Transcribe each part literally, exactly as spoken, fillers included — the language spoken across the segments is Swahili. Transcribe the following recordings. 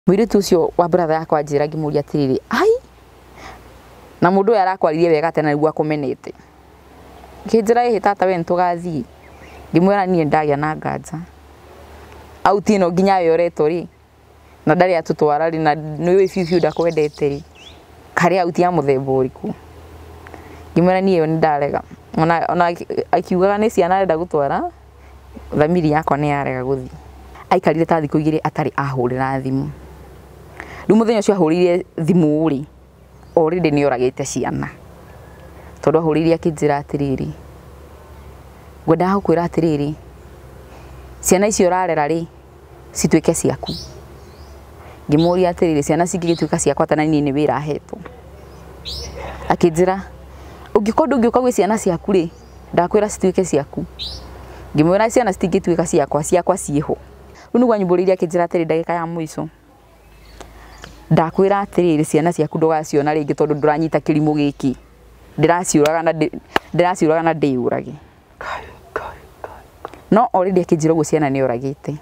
Mwiritu ucio wa brother yakwa njira ngimuria atiriri ai na mundu arakwaririe wega tena niguo akumenete kinjira ihi tata we ntugathii ngimwira nie ndagia na nganja au tino nginya yoreto ri na ndari atutwara ri na niwe fiu ndakwendete ri kari auti ya muthemba uriku ngimwira nie yo ndarega ona ona akiugaga ni ciana arenda gutwara thamiri yakwa ni yarega guthi aikarire ta thiku igiri atari ahurira thimu riu muthenya ucio ahurire thimu ri already ni oragite ciana tondu ahurire akinjira atiriri ngwenda gukwira atiriri ciana icio urarera ri cituike ciaku ngimuria atiriri ciana cingigituika ciakwa tana ni ni wira hetwo akinjira ungikondu ngiuka gwi ciana ciaku ri ndakwira cituike ciaku ngimwira ciana citingituika ciakwa ciakwa ciiho riu niguo anyumburirie akinjira atiriri ndagika ya mwico ndakwira atiriri ciana ciaku ndugaciona ringi tondu nduranyita kirimu giki ndiraciuraga na ndiraciuraga na ndiurage no already akinjira guo ciana ni oragite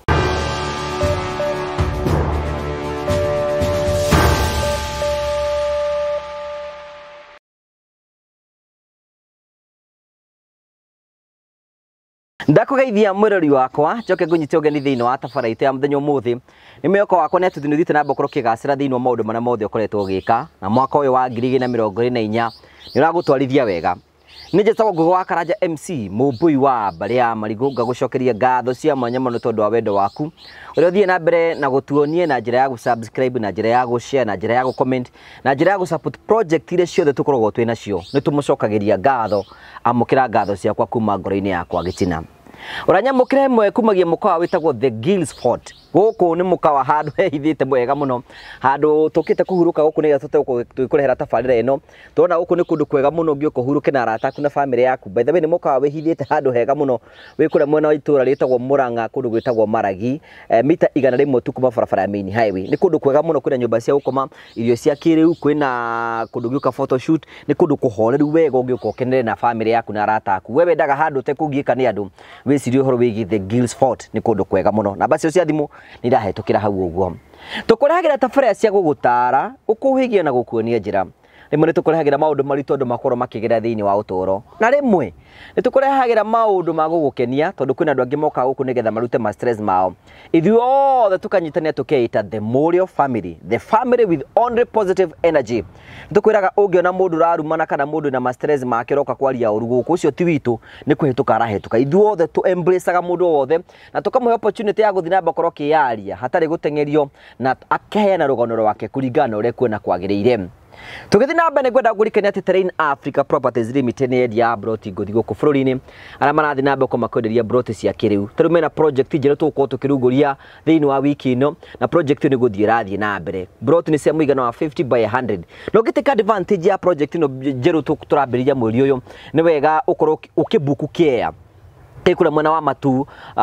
Ndakugeithia mwirori wakwa njoke ngunyite ugeni thiini wa tabaraite ya muthenya umuthi ni mweko wakwa netu thinithi na mbokoro kigacira thiini wa maundu mana mothe ukoretwo gika na mwaka uyu wa ngiri igiri na mirongo iri na inya ni uragutwarithia wega ni njetago ngugo wa Karanja M C mumbui wa mbari ya Marigu ngagucokeria ngatho cia mwanya muno tondu wa wendo waku uria uthie na mbere na gutuonie na njira ya gusubscribe na njira ya gushare na njira ya gucomment na njira ya gusupport project ile ciothe tukoragwo twina cio ni tumucokagiria ngatho amukira ngatho ciakwa kuma ngoro-ini yakwa gitina uranyamukire mwe kumagia mukawa witagwo The Gills Fort guku ni mukawa handu hehithite mwega muno handu tukite kuhuruka guku ni gatute tuikurehera tabarira ino tona guku ni kundu kwega muno ngioka huruke na arata aku na family yaku by the way ni mukawa wehithite handu hega muno wikure mwena wa itura ritagwo Muranga kundu gwitagwo Maragi eh, mita igana rimwe tu kuma barabara ya main highway ni kundu kwega muno kwina nyumba cia gukoma irio cia kiriu kwina kundu gioka photo shoot ni kundu kuhoreru wega ngioka kenere na family yaku na arata aku wewe ndaga handu te kugika ni andu wicirio horo wigi The Gills Fort ni kundu kwega muno na basi cia thimu ni ndahetukira hau uguo tukuragira tabara cia gugutara ukuhigia na gukuonia njira rimwe ni tukuragira maundu maritu andu makorwo makigera thiini wa utoro na rimwe ni tukuragira maundu ma gugukenia tondu kwina andu angi moka guku nigetha marute ma stress mao ithu othe tukanyitania tukeita the Morio family the family with only positive energy tukwiraga ungiona mundu rarumana kana mundu na ma stress make roka kwaria uru guku ucio ti witu ni kuhituka arahetuka ithu othe tu embraceaga mundu wothe na tukamuhe opportunity ya guthina bakoro kiaria hatari gutengerio na akeheana rugono rwake kuringana uria kwena kwagirire tugithi na mbere ngwenda ngurikania ati Terrain Africa Properties Limited ni endia broti nguthi guku bururi-ini ara marathi na mbere kumakwenderia broti cia kiriu tari mena project njeru tuko tukirunguria thiini wa wiki ino na project ni guthii rathi na mbere broti ni cia muigana wa fifty by one hundred no giteka advantage ya project ino njeru turambiriria mweri uyu ni wega ukorwo ukibuku kia tekura mwena wa matu uh,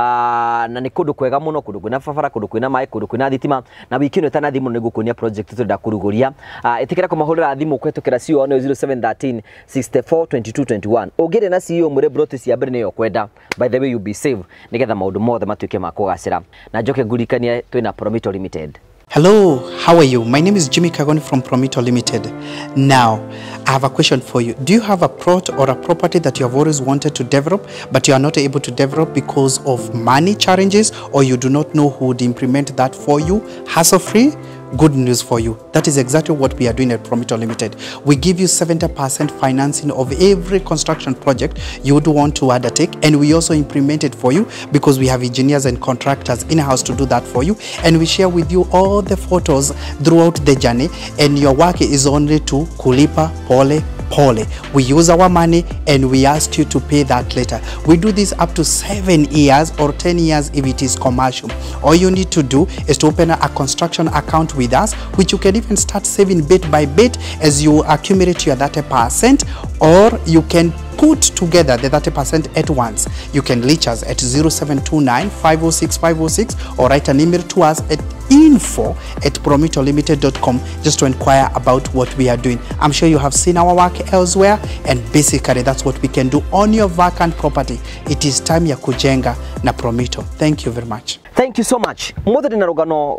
na ni kundu kwega muno kundu kwina fafara kundu kwina mai kundu kwina thitima na wiki ino tana thimu nigukunia project tu ndakuruguria uh, itikira kumahurira thimu kwetukira C E O no zero seven one three six four two two two one ugire na C E O mure broti cia mbere niyo kwenda by the way you be safe nigetha maundu mothe matuike makugacira na njoke ngurikania twina Promito Limited. Hello, how are you? My name is Jimmy Kagoni from Promito Limited. Now, I have a question for you. Do you have a plot or a property that you have always wanted to develop, but you are not able to develop because of money challenges, or you do not know who would implement that for you, hassle-free? Good news for you. That is exactly what we are doing at Promito Limited. We give you seventy percent financing of every construction project you would want to undertake, and we also implement it for you because we have engineers and contractors in-house to do that for you, and we share with you all the photos throughout the journey, and your work is only to kulipa pole pole. We use our money and we ask you to pay that later. We do this up to seven years or ten years if it is commercial. All you need to do is to open a construction account with us, which you can even start saving bit by bit as you accumulate your thirty percent, or you can put together the thirty percent at once. You can reach us at zero seven two nine, five oh six, five oh six or write an email to us at info at promito limited dot com just to inquire about what we are doing. I'm sure you have seen our work elsewhere, and basically that's what we can do on your vacant property. It is time ya kujenga na Promito. Thank you very much. Thank you so much. Mothe na rugano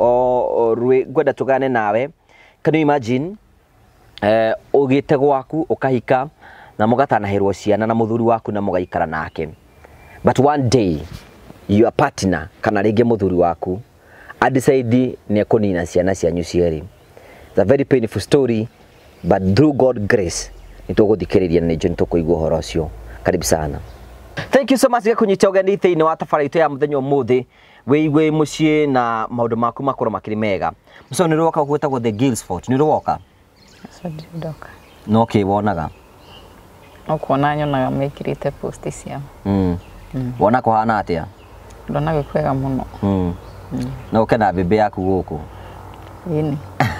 o rwe gwenda tugane nawe. Can you imagine eh ugite gwaku ukahika na mugatanaherwo ciana na muthuri waku na mugaikara nake, but one day your partner kana rege muthuri waku I decide ni kunina ciana cianyu cieri. It's a very painful story, but through God grace nituguthikiriria ni jonto kuigua horo ucio. Karibu sana. Thank you so much gakunyita ugeni thiini wa tabaraitu ya muthenya umuthi wiigwe mucii na maundu maku makoro makiri mega. Muco ni roka gwetagwo the Gilsford ni roka Ndoka. no ke wonaga Okuona nyonaga mekirite post cia. Mm. Mm. Wona kuhana atia? Ndona gikwega muno. Mm. Mm. No kana bebe yaku guku. Ini.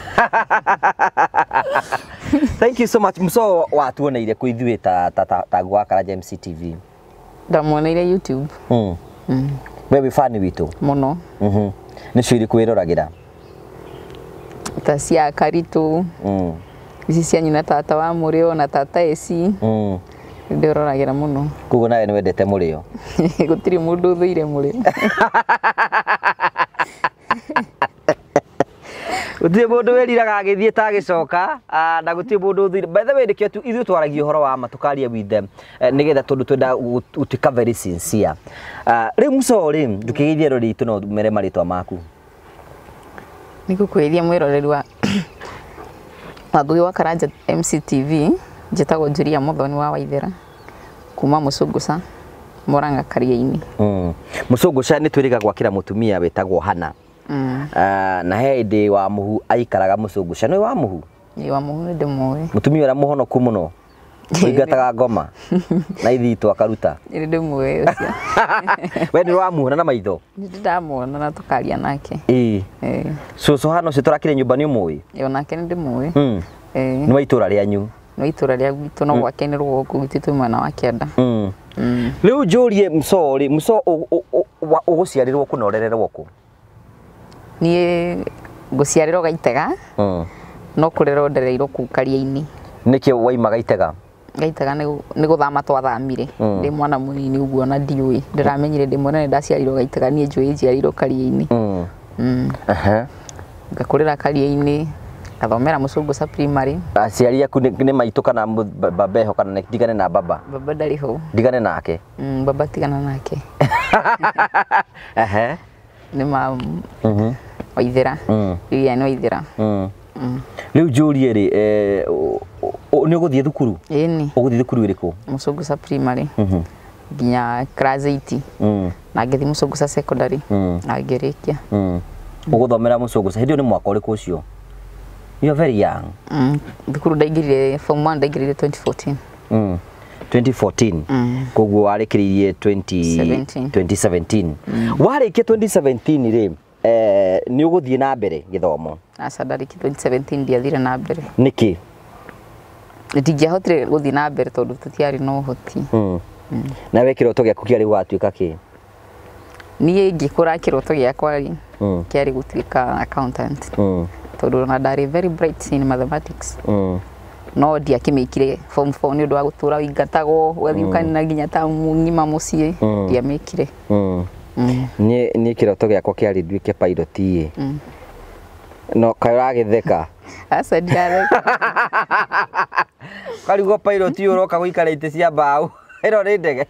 Thank you so much. Muco watuoneire ku ithuĩ ta ta ta gwa Karaja M C T V. Ndamuoneire YouTube. Mm. Mm. Wewe fan witu Muno. Mhm. Ni ciri kwĩroragira. Ta cia Karitu. Mm. Ici cia nyina tata wa Mũrĩo na tata Eci. Mm. Ndiroragira muno. Kugo nawe ni wendete Mũrĩo. Gutiri mundu thuire Mũrĩo. Gutiri mundu weriraga agithie ta gicoka na gutiri mundu thuire. By the way ndikio tu ithu twaragia horo wa matukaria with them nigetha tondu twenda utika very sincere. Riu Muco ri ndukigeithia rori itu no mere maritwa maku. Nikukwithia mwiroreri wa Wagugi wa Karaja M C T V njitagwo Julia Muthoni wa Waithera kuma Mucunguca Murang'a Karia-ini. Mm. Mucunguca ni twiriga gwakira mutumia wetagwo Hana. Mm. Uh, na hindi wa muhu aikaraga Mucunguca ni wa muhu. Ni wa muhu ndi muwe. Mutumia ura muhonoku muno. Uigataga ngoma na ithitu akaruta. Ni ndi muwe ucio. We ni wa muhona na maitho. Ni ndamuona na tukaria nake. Eh. Eh. Cucu Hana ucio turakire nyumba ni umui. Yo nake ni ndi muwe. Mm. Eh. Ni wa itura rianyu. No itura ria gwitu no gwake ni rwoku gwitu tu mwana wa Kianda. Mm. Mm. Riu njurie Muco ri Muco uguciarirwo kunorererwo ku? Nie nguciarirwo Gaitega. Mm. No kurerwo ndereirwo ku Karia-ini. Niki waima Gaitega? Gaitega ni guthama twathamire. Ndi mwana munini uguo na ndiui. Ndiramenyire ndi mwana ndaciarirwo Gaitega nie njui njiarirwo Karia-ini. Mm. Mm. Aha. Ngakurira Karia-ini. Kathomera Mucunguca primary. Aciari aku ni maitu kana babeho kana ndigane na baba? Baba ndari ho. Ndigane nake? Mm, baba tigana nake. Aha. Ni ma Mhm. Waithera. Mm. Iya ni Waithera. Mm. Mm. Riu njurie ri eh ni uguthie thukuru? Ini. Uguthie thukuru iriku? Mucunguca primary. Mhm. Ginya class eight. Mm. Na ngithi Mucunguca secondary. Mm. Na ngirikia. Mm. Uguthomera Mucunguca hindi ni mwaka uriku ucio? You are very young. Mm. Thukuru ndaingirire form one ndaingirire twenty fourteen. Mm. twenty fourteen. Mm. Koguo warikiririe twenty seventeen. Mm. Warikia twenty seventeen ri eh ni uguthie na mbere githomo? Aca ndariki twenty seventeen ndiathire na mbere. Niki? Ndingiahotire guthie na mbere tondu tutiari no uhoti. Mm. Mm. Na we kiroto giaku kiari gwatuika ki? Nie ngikura kiroto giakwa ri mm. kiari gutuika accountant. Mm. Tondu na ndari very bright in mathematics. Mm. No ndiakimikire form four ni undu wa gutura wingatagwo ugathiukana nginya ta ngima mucii ndiamikire. Mm. Mm. Ni ni kiroto giakwa kiari nduike pilot ii. Mm. No kaira githeka. Asa ndiareka. Kari go pilot ii uroka guikara ite cia mbao. Ero ni ndege.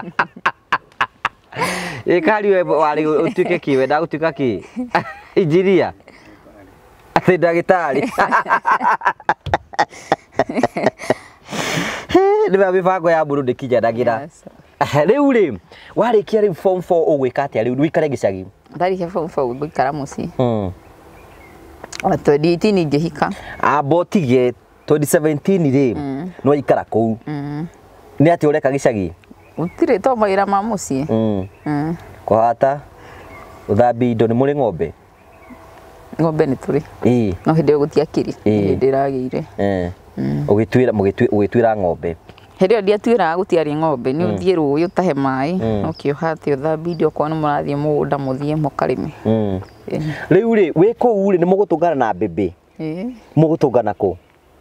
E kari we wari utuike ki we da utuika ki? Engineer. Ati ndagitari. Ni ba mibango ya buru ndikija ndagira. Riu ri warikia ri form four ugwika atia riu wikare gicagi? Ndarikia form four gwikara mucii. Mm. twenty eighteen ngihika. Abotige twenty seventeen ri no ikara kuu. Mm. Ni ati ureka gicagi? Utire to mawira ma mucii. Mm. Mm. Kuhata uthambi indo ni muri ng'ombe? Ng'ombe ni turi. Ii. No hindi gutiakiri. Hindi iragire. Eh. Ugitwira mugitwira ng'ombe. Hindi yo ndiatwira gutiari ng'ombe ni uthie ruyu tahe mai no kioha ati uthambi indo kwa murathie mugunda muthie mukarime. Mm. Riu ri we kuu ri ni mugutungana na bebe? Eh. Mugutungana ku?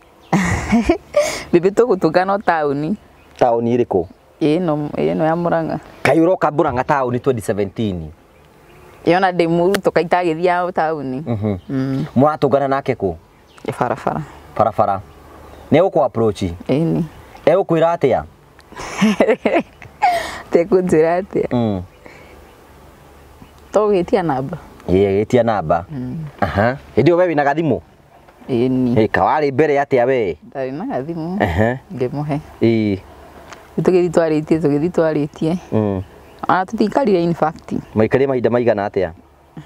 Bebe tugutungana tauni. Tauni iriku? Eh no, eh no ya Murang'a. Kai uroka Murang'a tauni twenty seventeen? yona ndä må ru tå kaita agä thiaga taåni må ratångana nake kå barabara barabara nä gå kå approach ĩni egå kwä ra atä a tekå njä ra atä a tå gä tia namba gä tia namba hä ndä ä we wä na gathimå ĩni kawarä mbere atä a we ndarä na gathimå Ehe. ngä må he ĩ tå gä thi twarä tie tå gä thi twarä tie ona tå tikarire in fact maikarä mahinda maigana atä a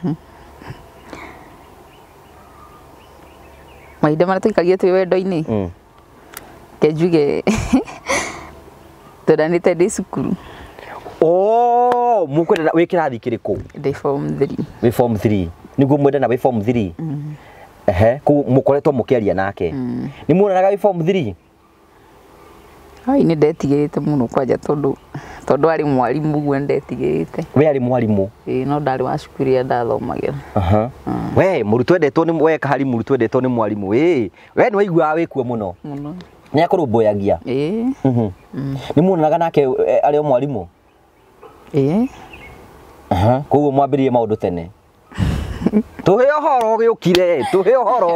mahinda marä tå ikarire twä wendo-inä ke njuge twendanä te ndä cukuru må kwendana wä kä rathi kä rä kå ndä form three wä form three niguo mwendana wä form three ehe kå må koretwo må kä aria nake nä muonanaga wä form three ai nä ndetigä rä te må no kwanja tondå tondå arä mwarimå guo ndetigä rä te we arä mwarimå ä no ndarä wa cukuru ä rä a ndathomagä ra we må rutwo endetwo nä we kahari må rutwo endetwo nä mwarimå ä we nä waiguaga wä kuo må no må no nä akå rå mbåyagia ä nä muonanaga nake arä o mwarimå ä koguo mwambä rie maå ndå tene tå hä å horo gä å kire tå hä å horo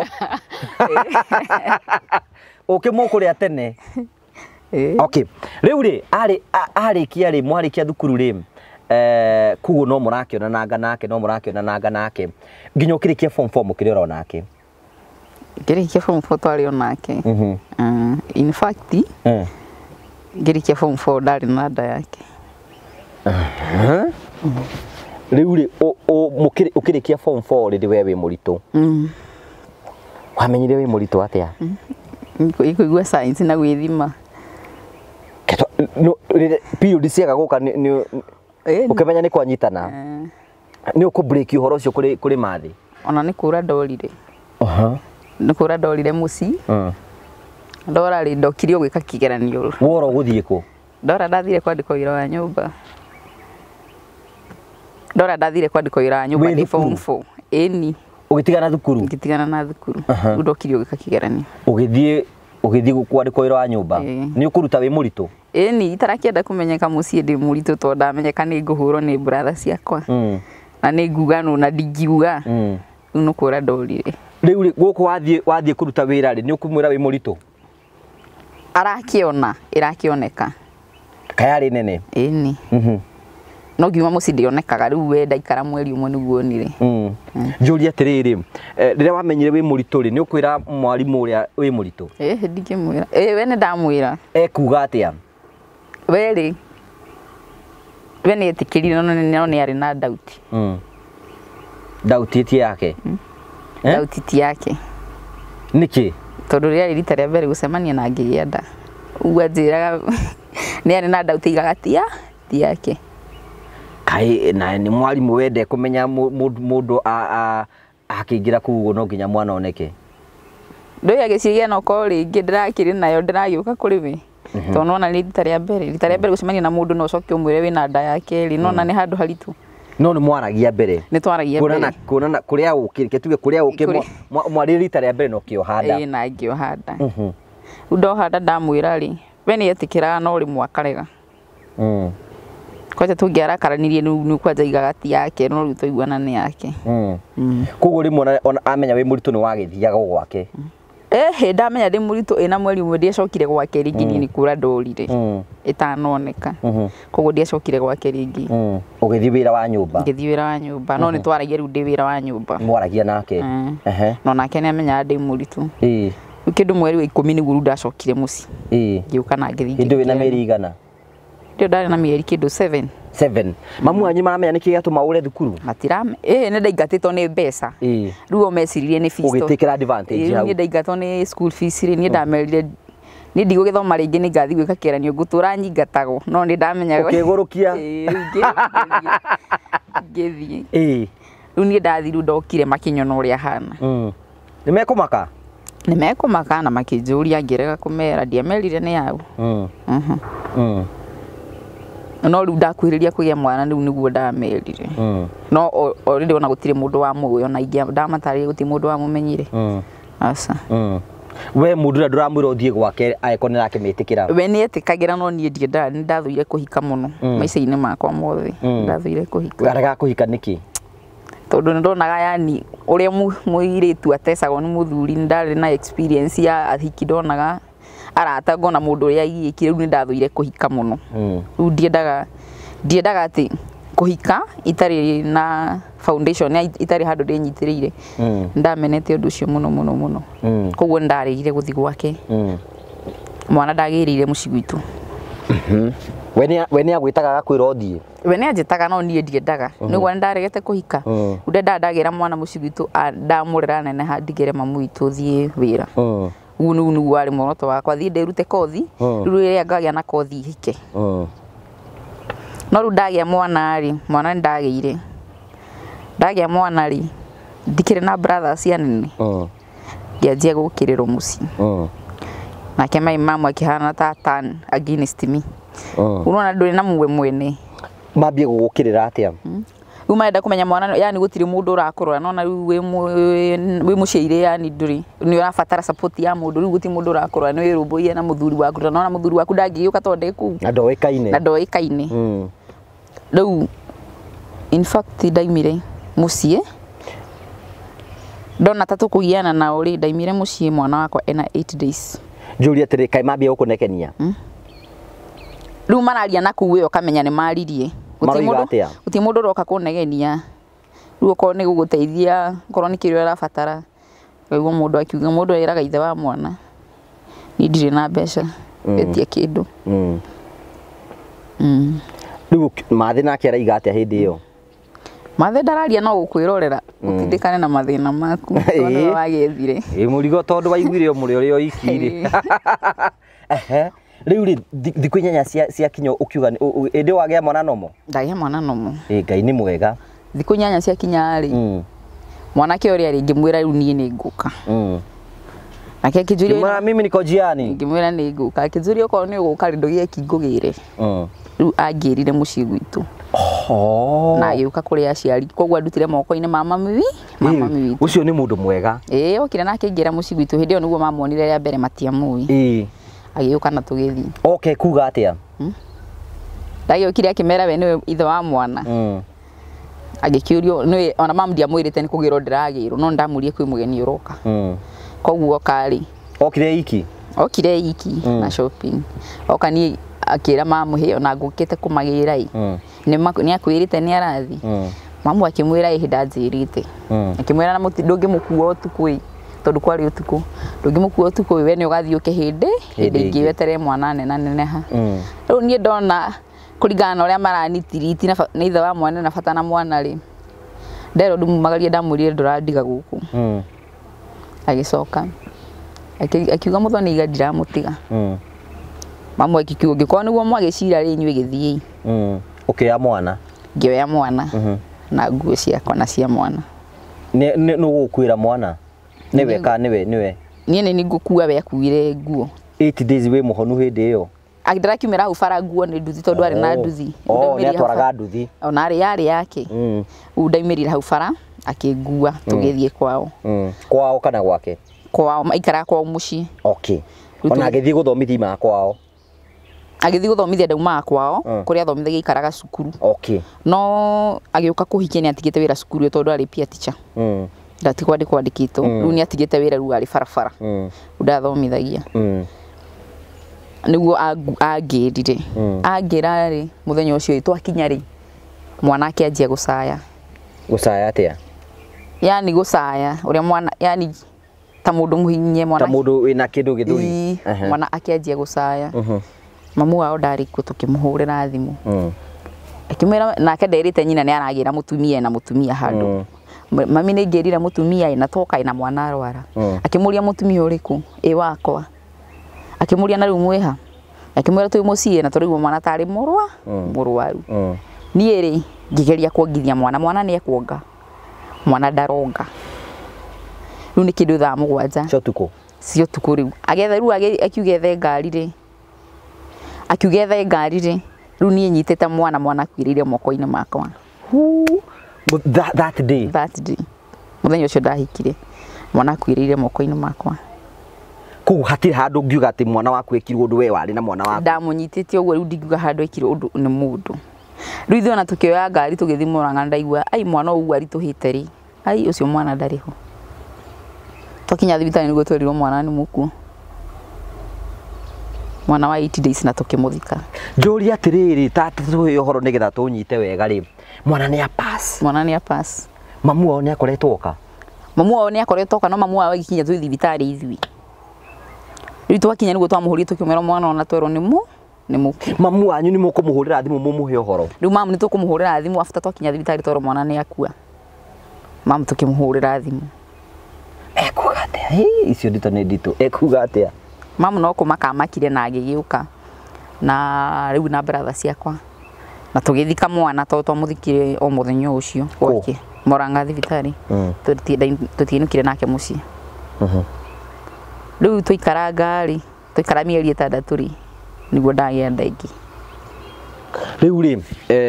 å kä må kå rä a tene okay rä u rä arä kia rä mwarä kia thukuru rä koguo no må rakä onananga nake no må rakä onananga nake nginya å kä rä kia form four må kä rä ora nake ngä rä kia form four twarä onake in fact ngä rä kia form four ndarä na nda yake rä u rä å kä rä kia form four rä rä we wä må ritå wamenyire wä må ritå atä a kå igua science na gwä thima period ciaga gå ka å kä menya nä kwanyitana nä å kå break å horo å cio kå rä mathä ona nä kå ra ndorire nä kå ra ndorire må ci ndora rä ndokire å gwä ka kä geranio woro gå thiä kå ndora ndathire kwandä ka wä ra wa nyå mba ndora ndathire kwandä ka wä ra wa nyå mba ndä form four ĩni å gä tigana thukuru ngä tigana na thukuru rä u ndokire å gwä ka kä geranio å gä thiä å gä thiä kwandä ka wä ra wa nyå mba nä å kå ruta wä må ritå ĩni itarakä enda kå menyeka må ciä ndä må ritå tondå ndamenyeka nä ngå hå rwo nä bratha ciakwa na nä nguga no na ndingiuga rä u nä kå ra ndorire rä u gå kå wathiä kå ruta wä ra rä nä å kå mwä ra wä må ritå arakä ona ä rakä oneka kayarä nene ĩni no ngiuma må ciä ndä onekaga rä u we ndaikara mweri å mwe nä guo onire njå ria atä rä rä rä rä a wamenyire wä må ritå rä nä å kwä ra mwarimå å rä a wä må ritå ä ndingä mwä ra ä we nä ndamwä ra ekuga atä a werä we nä etä kä rire no nä arä na ndauti ndauti tie yake ndauti ti yake nä kä tondå rä arä rita rä a mbere gå cemania na ngä gä a nda uguo anjä raga nä arä na ndauti igaga tia ti yake kaä na nä mwarimå wende kå menya må ndå akä ingä ra kå no nginya mwana oneke ndå agä ciä na korwo rä ngä ndä rakä rä nayo ndä ragä å ka kå rä we tondå nona nä rita rä a mbere rita rä a mbere gå cemania na må ndå no coke å mwä re wä na nda ya kerä nona nä handå haritå no nä mwaragia mbere nä twaragia mbere kuonana kå rä a å kä ke tuge kå rä a å kä mwarä rita rä a mbere no kä ohanda ä na ngä ohanda rä u ndohanda ndamwä ra rä we nä etä kä raga no rä mwakarega kwanja tå ngä arakaranirie nä kwanja igaga ti yake no rä u tå iguana nä yake koguo rä mwe amenya wä må ritå nä wagä thiaga gwake hä ndamenya ndä må ritå ä na mweri å mwe ndiacokire gwake rä ngä niä nä kå ra ndorire ä tanoneka koguo ndiacokire gwake rä ngä å gä thiä wä ra wa nyå mba ngä thiä wä ra wa nyå mba no nä twaragia rä u ndä wä ra wa nyå mba mwaragia nake no nake nä amenyaga ndä må ritå rä u kä ndå mweri wa ikå mi nä guo rä u ndacokire må ciĩ ngä å ka na ngä thiä hä ndä wä na mä eri igana rä u ndarä na mä eri kä ndå seven seven mamu wanyu maramenya nä kä gatå ma å re thukuru matirame ä nä ndaingatä two nä mbeca rä u o meciririe nä å gä tä kä ra nä ndaingatwo nä school fees rä niä ndamerire nä ndigå gä thoma rä ngä nä ngathi gwä ka kä ranio ngå tå ra nyingatagwo no nä ndamenyaga kä gå rå kia ngä thiä rä u niä ndathi rä u ndokire makä nyona å rä a hana nä mekå maka nä mekå maka na makä njå ria ngä rega kå mera ndiamerire nä yau no rä u ndakuhä rä ria kå gä a mwana rä u nä guo ndamerire no o rä ona gå tirä må ndå wa må ona ingä ndamatarä gå tirä må ndå wa må menyire aca we må ndå rä a ndå ramwä ra å thiä gwake angäkorwo nä rakä mä tä kä ra we nä etä gira no niä ndie nä ndathå ire kå hika må no maica-inä makwa mothe ndathå ire kå hika arega kå hika nä kä tondu ndonaga yani uria muiritu atecagwo ni muthuri ndari na experience ya ahiki ndonaga arata ngona mundu uria yikire riu ndathuire kuhika muno riu ndiendaga ndiendaga ati kuhika itari na foundation itari handu ndinyitiriire ndamenete undu ucio muno muno muno koguo ndarigire guthi gwake mwana ndagirire muci gwitu wene wene agwitaga gakwira othie wene anjitaga no nie ndiendaga niguo ndaregete kuhika unde ndagira mwana muci gwitu ndamurera nene handigire mamu witu thie wira unu unu wari muroto wakwa thie ndirute kothi riu ria ngagia na kothi hike no riu ndagia mwana ri mwana ndagire ndagia mwana ri ndikire na brothers anene ngianjia gukirirwo muci nake mai mamu akihana ta tan against me unaona nduri na muwe mwene mambie gugukirira atia riu marenda kumenya mwana yani gutiri mundu urakurora nona riu wi muciire yani nduri ni urabatara support ya mundu riu guti mundu urakurora ni wirumbuie na muthuri waku nona muthuri waku ndangiuka tonde ku na ndoikaine na ndoikaine riu in fact ndaimire mucie ndona tatu kugiana na uri ndaimire mucie mwana wakwa ena eight days Julia tere kai mambia gukunekenia riu mararia na kuwe ukamenya ni maririe guti mundu guti mundu roka kunegenia riu ko ni guguteithia korwo ni kirio arabatara riu mundu akiuga mundu eraga ithe wa mwana ni ndire na mbeca etie kindu mm mm riu mathi nake araiga atia hindi iyo mathe ndararia no gukwirorera utindikane na mathina maku no wagethire e murigo tondu waiguire muri uri o ikiri ehe riu ri thiku inyanya cia cia kinyo ukiuga indi wagia mwana nomo ndagia mwana nomo eh ngai ni mwega thiku inyanya cia kinya ri mm mwana ke uri ari ngimwira riu nie ni nguka mm nake kijurio mwana mimi niko jiani ngimwira ni nguka kijurio ko ni guka ri ndogie kingugire mm riu angirire muci gwitu oh na yuka kuri aciari koguo ndutire moko-ini mama miwi mama miwi ucio ni mundu mwega eh okire nake ngira muci gwitu hindi yo niguo mamonire ya mbere matiamui eh agiyuka na tugithi okay kuga atia ndagiyukire akimera we niwe ithe wa mwana mm agikiurio niwe ona mamu ndiamwirite ni kugirwo ndiragirwo no ndamurie kwi mugeni uroka mm koguo kari okire iki okire iki na shopping okani akira mamu he ona ngukite kumagira i ni ni akwirite ni arathi mamu akimwira ihinda njirite akimwira na muti ndungi mukuo tuku i tondu kwari utuku ndungi mukuo tuku we ni ugathiuke hindi hindi ingi wetere mwana nene nene ha riu ni ndona kuringana uria maranitiriti na ithe wa mwana na bata na mwana ri ndero ndumagarie ndamurire ndurandiga guku agicoka akiuga muthoni iga ndiramutiga mamu akikiuga ngikwa niguo mwagicira ri inywe githii mm okay ya mwana ngiwe mwana mhm na nguo ciakwa na cia mwana ni no gukwira mwana niwe ka niwe niwe nie ni ngukua we akuire nguo eight days we muhonu hindi iyo agidara kiumira hu fara nguo ni nduthi tondu ari na nduthi oh ni atwaraga nduthi ona ari yari yake mm ndaimirira hu fara akingua tugithie kwao mm kwao kana gwake kwao maikara kwao muci okay ona agithii guthomithia ma kwao agithii guthomithia ndauma kwao kuria thomithagia ikaraga cukuru okay no agiuka kuhikia ni atigite wira cukuru tondu ari pia teacher mm ndati kwandi kwandikito riu ni atigite wira riu ari farafara mm ndathomithagia mm niguo angirire angira ri muthenya ucio twakinya ri mwana ake anjia gucaya gucaya atia yani gucaya uria mwana yani ta mundu muhinye mwana ta mundu wina kindu githuri mwana ake anjia gucaya mamu wao ndari ku tukimuhurira thimu akimera nake nderite nyina ni aragira mutumia na mutumia handu mami ni ngirira mutumia ina toka ina mwana arwara akimuria mutumia uriku e wakwa akimuria na riu mweha akimwira tu mucie na torigo mwana tari murwa murwaru nie ri ngigeria kuongithia mwana mwana ni ekuonga mwana ndaronga riu ni kindu thaa mugwanja cio tuku cio tuku riu agetha riu akiuge the ngari ri akiuge the ngari ri riu nie nyitete mwana mwana kwirire moko-ini makwa that, that day that day muthenya ucio ndahikire mwana kwirire moko-ini makwa ku hatiri handu ngiuga ati mwana waku ekirwo undu we wari na mwana waku ndamunyitite ogwo riu ndingiuga handu ekirwo undu ni mundu Riu ithuĩ ona tũkĩoya ngari tũgĩthiĩ Mũrang'a ndaigua ai mwana ũyũ aritũhĩte rĩ ai ũcio mwana ndarĩ ho twakinya thibitarĩ nĩguo twerirwo mwana nĩ mũkuũ mwana wa eight days na tũkĩmũthika. Njũria atĩrĩrĩ tata tũhe ũhoro nĩgetha tũnyite wega rĩ mwana nĩ a pass mwana nĩ a pass. Mamu wao nĩ akoretwo oka mamu wao nĩ akoretwo oka no mamu wao agĩkinya twĩ thibitarĩ ithuĩ rĩu twakinya nĩguo twamũhũrire tũkĩmwĩra mwana ona twerwo nĩ mũ nĩ mũkuũ. Mamu wanyu nĩ mũkũmũhũrĩra thimũ mũmũhe ũhoro rĩu mamu nĩ tũkũmũhũrĩra thimũ after twakinya thibitarĩ twerwo mwana nĩ akua mamu tũkĩmũhũrĩra thimũ. Ekuga atĩa hĩ icio ndito nĩ nditũ ekuga atĩa mamu no kũmakamakire na agĩgĩũka na rĩu na brother ciakwa na tũgĩthika mwana tondũ twamũthikire o mũthenya ũcio gwake Mũrang'a thibitarĩ tũtiinũkire nake mũciĩ. Rĩu tũikara ngari tũikara mĩeri ĩtandatũ rĩ nĩguo ndagĩa nda ĩngĩ. Rĩu rĩ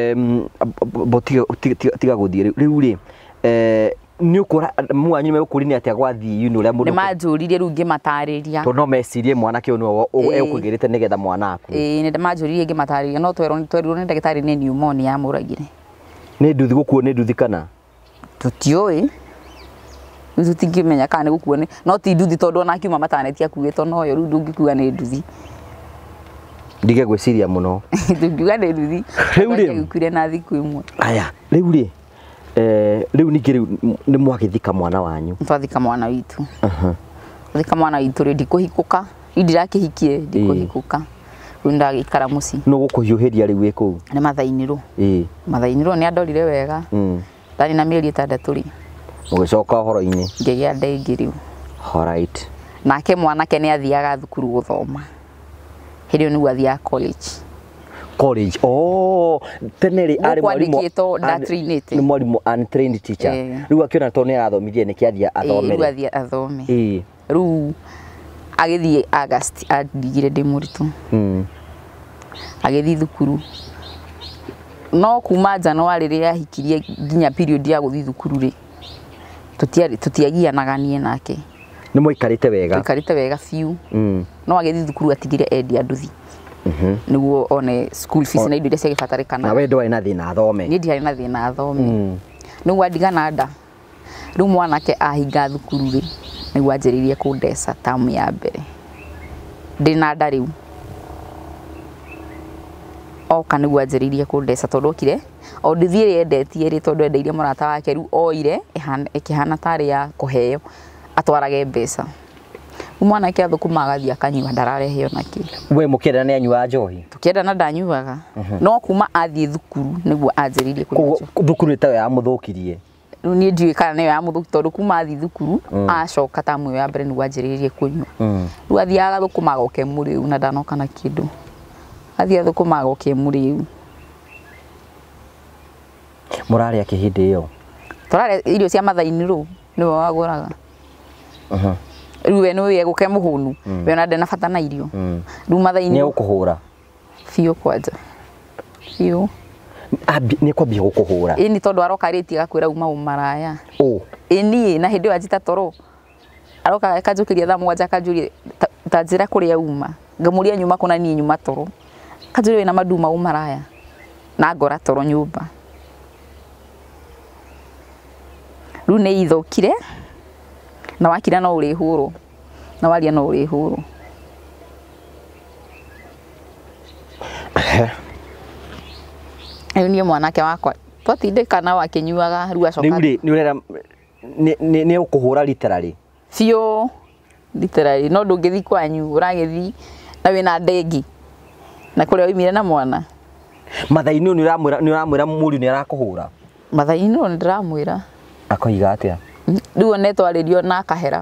tiga gũthiĩ rĩu rĩ nĩ ũkora mwanyu nĩ megũkũria atĩa gwathiĩ yuni ũrĩa mũndũ nĩ manjũririe rĩu ngĩmatarĩria tondũ no mecirie mwanake ũyũ nĩwe ekũgĩrĩte nĩgetha mwana aku. Ĩĩ nĩ manjũririe ngĩmatarĩria no twerwo twerirwo nĩ ndagĩtarĩ nĩ pneumonia yamũragire. Nĩ nduthi gũkuo nĩ nduthi kana tũtiũĩ rĩu tũtingĩmenya kana nĩ gũkuo nĩ no ti nduthi tondũ ona akiuma mataneti akuĩtwo noyo rĩu ndũngĩkuga nĩ nduthi. Ndige gwĩciria mũno ndũngiuga nĩ nduthi rĩu rĩ gĩkuire na thikũ ĩmwe. Aya rĩu rĩ eh rĩu ningĩ rĩu nĩ mwagĩthika mwana wanyu. Twathika mwana witũ. Aha. Thika mwana witũ rĩ ndikũhikũka indirakĩhikie ndikũhikũka rĩu ndagĩikara mũciĩ. No gũkũhiũhĩria rĩu ĩkũu nĩ mathainĩrwo. Ĩĩ mathainĩrwo nĩ andorire wega. Mm. Ndari na mĩeri ĩtandatũ rĩ mũgĩcoka ũhoro-inĩ ngĩgĩa nda ĩngĩ rĩu. Alright. Nake mwanake nĩ athiaga thukuru gũthoma hĩndĩ ĩyo nĩguo athiaga college. College oh tene rĩ arĩ mwarimũ nĩ mwarimũ untrained teacher rĩu akĩona to nĩ arathomithia nĩ kĩathia athome rĩu athiĩ athome. Ĩĩ rĩu agĩthiĩ August andigire ndĩ mũritũ. Mm. Agĩthiĩ thukuru no kuma January rĩrĩa ahikirie nginya period ya gũthiĩ thukuru rĩ tũtiarĩ tũtiagianaga niĩ nake. Nĩ mũikarĩte wega mũikarĩte wega biũ. Mm. No agĩthiĩ thukuru atigire endia nduthi. Mhm. Nĩguo one school fees na indo iria ciagĩbatarĩkana. Na we ndwarĩ na thĩna athome. Niĩ ndiarĩ na thĩna athome. Mm. Nĩguo andigana nda rĩu mwanake ahinga thukuru rĩ nĩguo anjĩrĩirie kũndeca tamu ya mbere ndĩna nda rĩu oka nĩguo anjĩrĩirie kũndeca tondũ okire o nduthi ĩrĩa endetie rĩ tondũ endeirie mũrata wake rĩu oire ĩkĩhana tarĩ ya kũheo atwarage mbeca. Mwanake athũkũma agathiĩ akanyua ndararehe ona kĩ. We mũkĩenda nĩ anyuaga njohi? Tũkĩenda ndanyuaga. No kuma athiĩ thukuru nĩguo anjĩrĩirie kũnyua. Thukuru ĩtayo yamũthũkirie. Rĩu niĩ ndiũĩ kana nĩyo yamũthũkirie tondũ kuma athiĩ thukuru acoka tamu ya mbere nĩguo anjĩrĩirie kũnyua. Rĩu athiaga athũkũmaga o kemũrĩu na ndanoka na kĩndũ. Athiĩ athũkũmaga o kemũrĩu. Mũrarĩa kĩ hĩndĩ ĩyo? Tũrarĩa irio cia mathainĩrũ nĩwe wagũraga. Aha. Rĩu we nĩwe egũke mũhũnu we ona ndena bata na irio. Rĩu mathainĩrũ nĩ ũkũhũra biũ kwanja biũ nĩ kwambia gũkũhũra. Ĩni tondũ aroka rĩti agakwĩra uma ũmaraya. Ũ ĩni na hĩndĩ ĩyo anjĩta toro aroka akanjũkĩria thaa mũgwanja akanjũria ta njĩra kũrĩa uma ngamũria nyuma kũna niĩ nyuma toro akanjũria wĩna maduma ũmaraya na ngora toro nyũmba. Rĩu nĩ ithũkire na wakira no ũrĩhũrwo na waria no ũrĩhũrwo. Rĩu niĩ mwanake wakwa twatindĩkana wakĩnyuaga rĩu acoka. Rĩu rĩ nĩ ũrera nĩ ũkũhũra literally biũ literally no ndũngĩthiĩ kwanyu ũragĩthiĩ na wĩna ndengi na kũrĩa oimire na mwana. Mathainĩ nĩ ũramwĩra nĩ ũramwĩra mũriũ nĩ arakũhũra? Mathainĩ nĩ ndĩramwĩra. Akoiga atĩa? Rĩu onetwarĩrio na akahera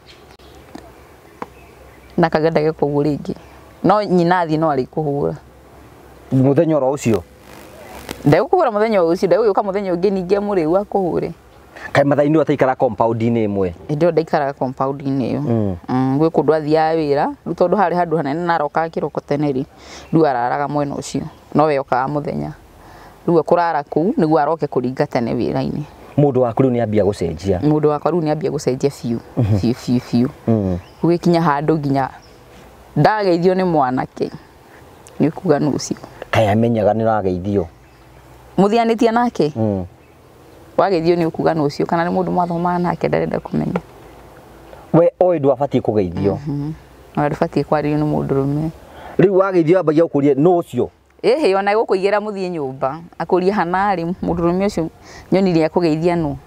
na kagenda gĩkũguo rĩngĩ no nyina athiĩ no arĩkũhũra mũthenya oro ũcio. Ndegũkũhũra mũthenya ũcio ndegũgĩũka mũthenya ũngĩ ningĩ mũrĩu akũhũre. Kaĩ mathainĩ ataikara compound-inĩ ĩmwe? Ĩndĩ ndaikaraga compound-inĩ ĩyo. Mm. Gwĩ kũndũ athiaga wĩra rĩu tondũ harĩ handũ hanene na arokaga kĩroko tene rĩ rĩu araraga mwena ũcio no we okaga mũthenya rĩu kũrara kũu nĩguo aroke kũringa tene wĩra-inĩ. Mũndũ waku rĩu nĩ ambia gũcenjia? Mũndũ wakwa rĩu nĩ ambia gũcenjia biũ biũ biũ biũ. Gũgĩkinya handũ nginya ndageithio nĩ mwanake nĩ kuga nũcio. Kaĩ amenyaga nĩ ũrageithio? muthianitie nake mm wagithio ni ukuga no cio kana ni mundu mathoma nake ndarenda kumenya we oi ndu abatie kugeithio mhm na ndubati kwaririo ni mundu rume riu wagithio abagia ukurie no cio ehe ona gukuigera muthie nyumba akuria hanari mundu rume ucio nyonire akugeithia no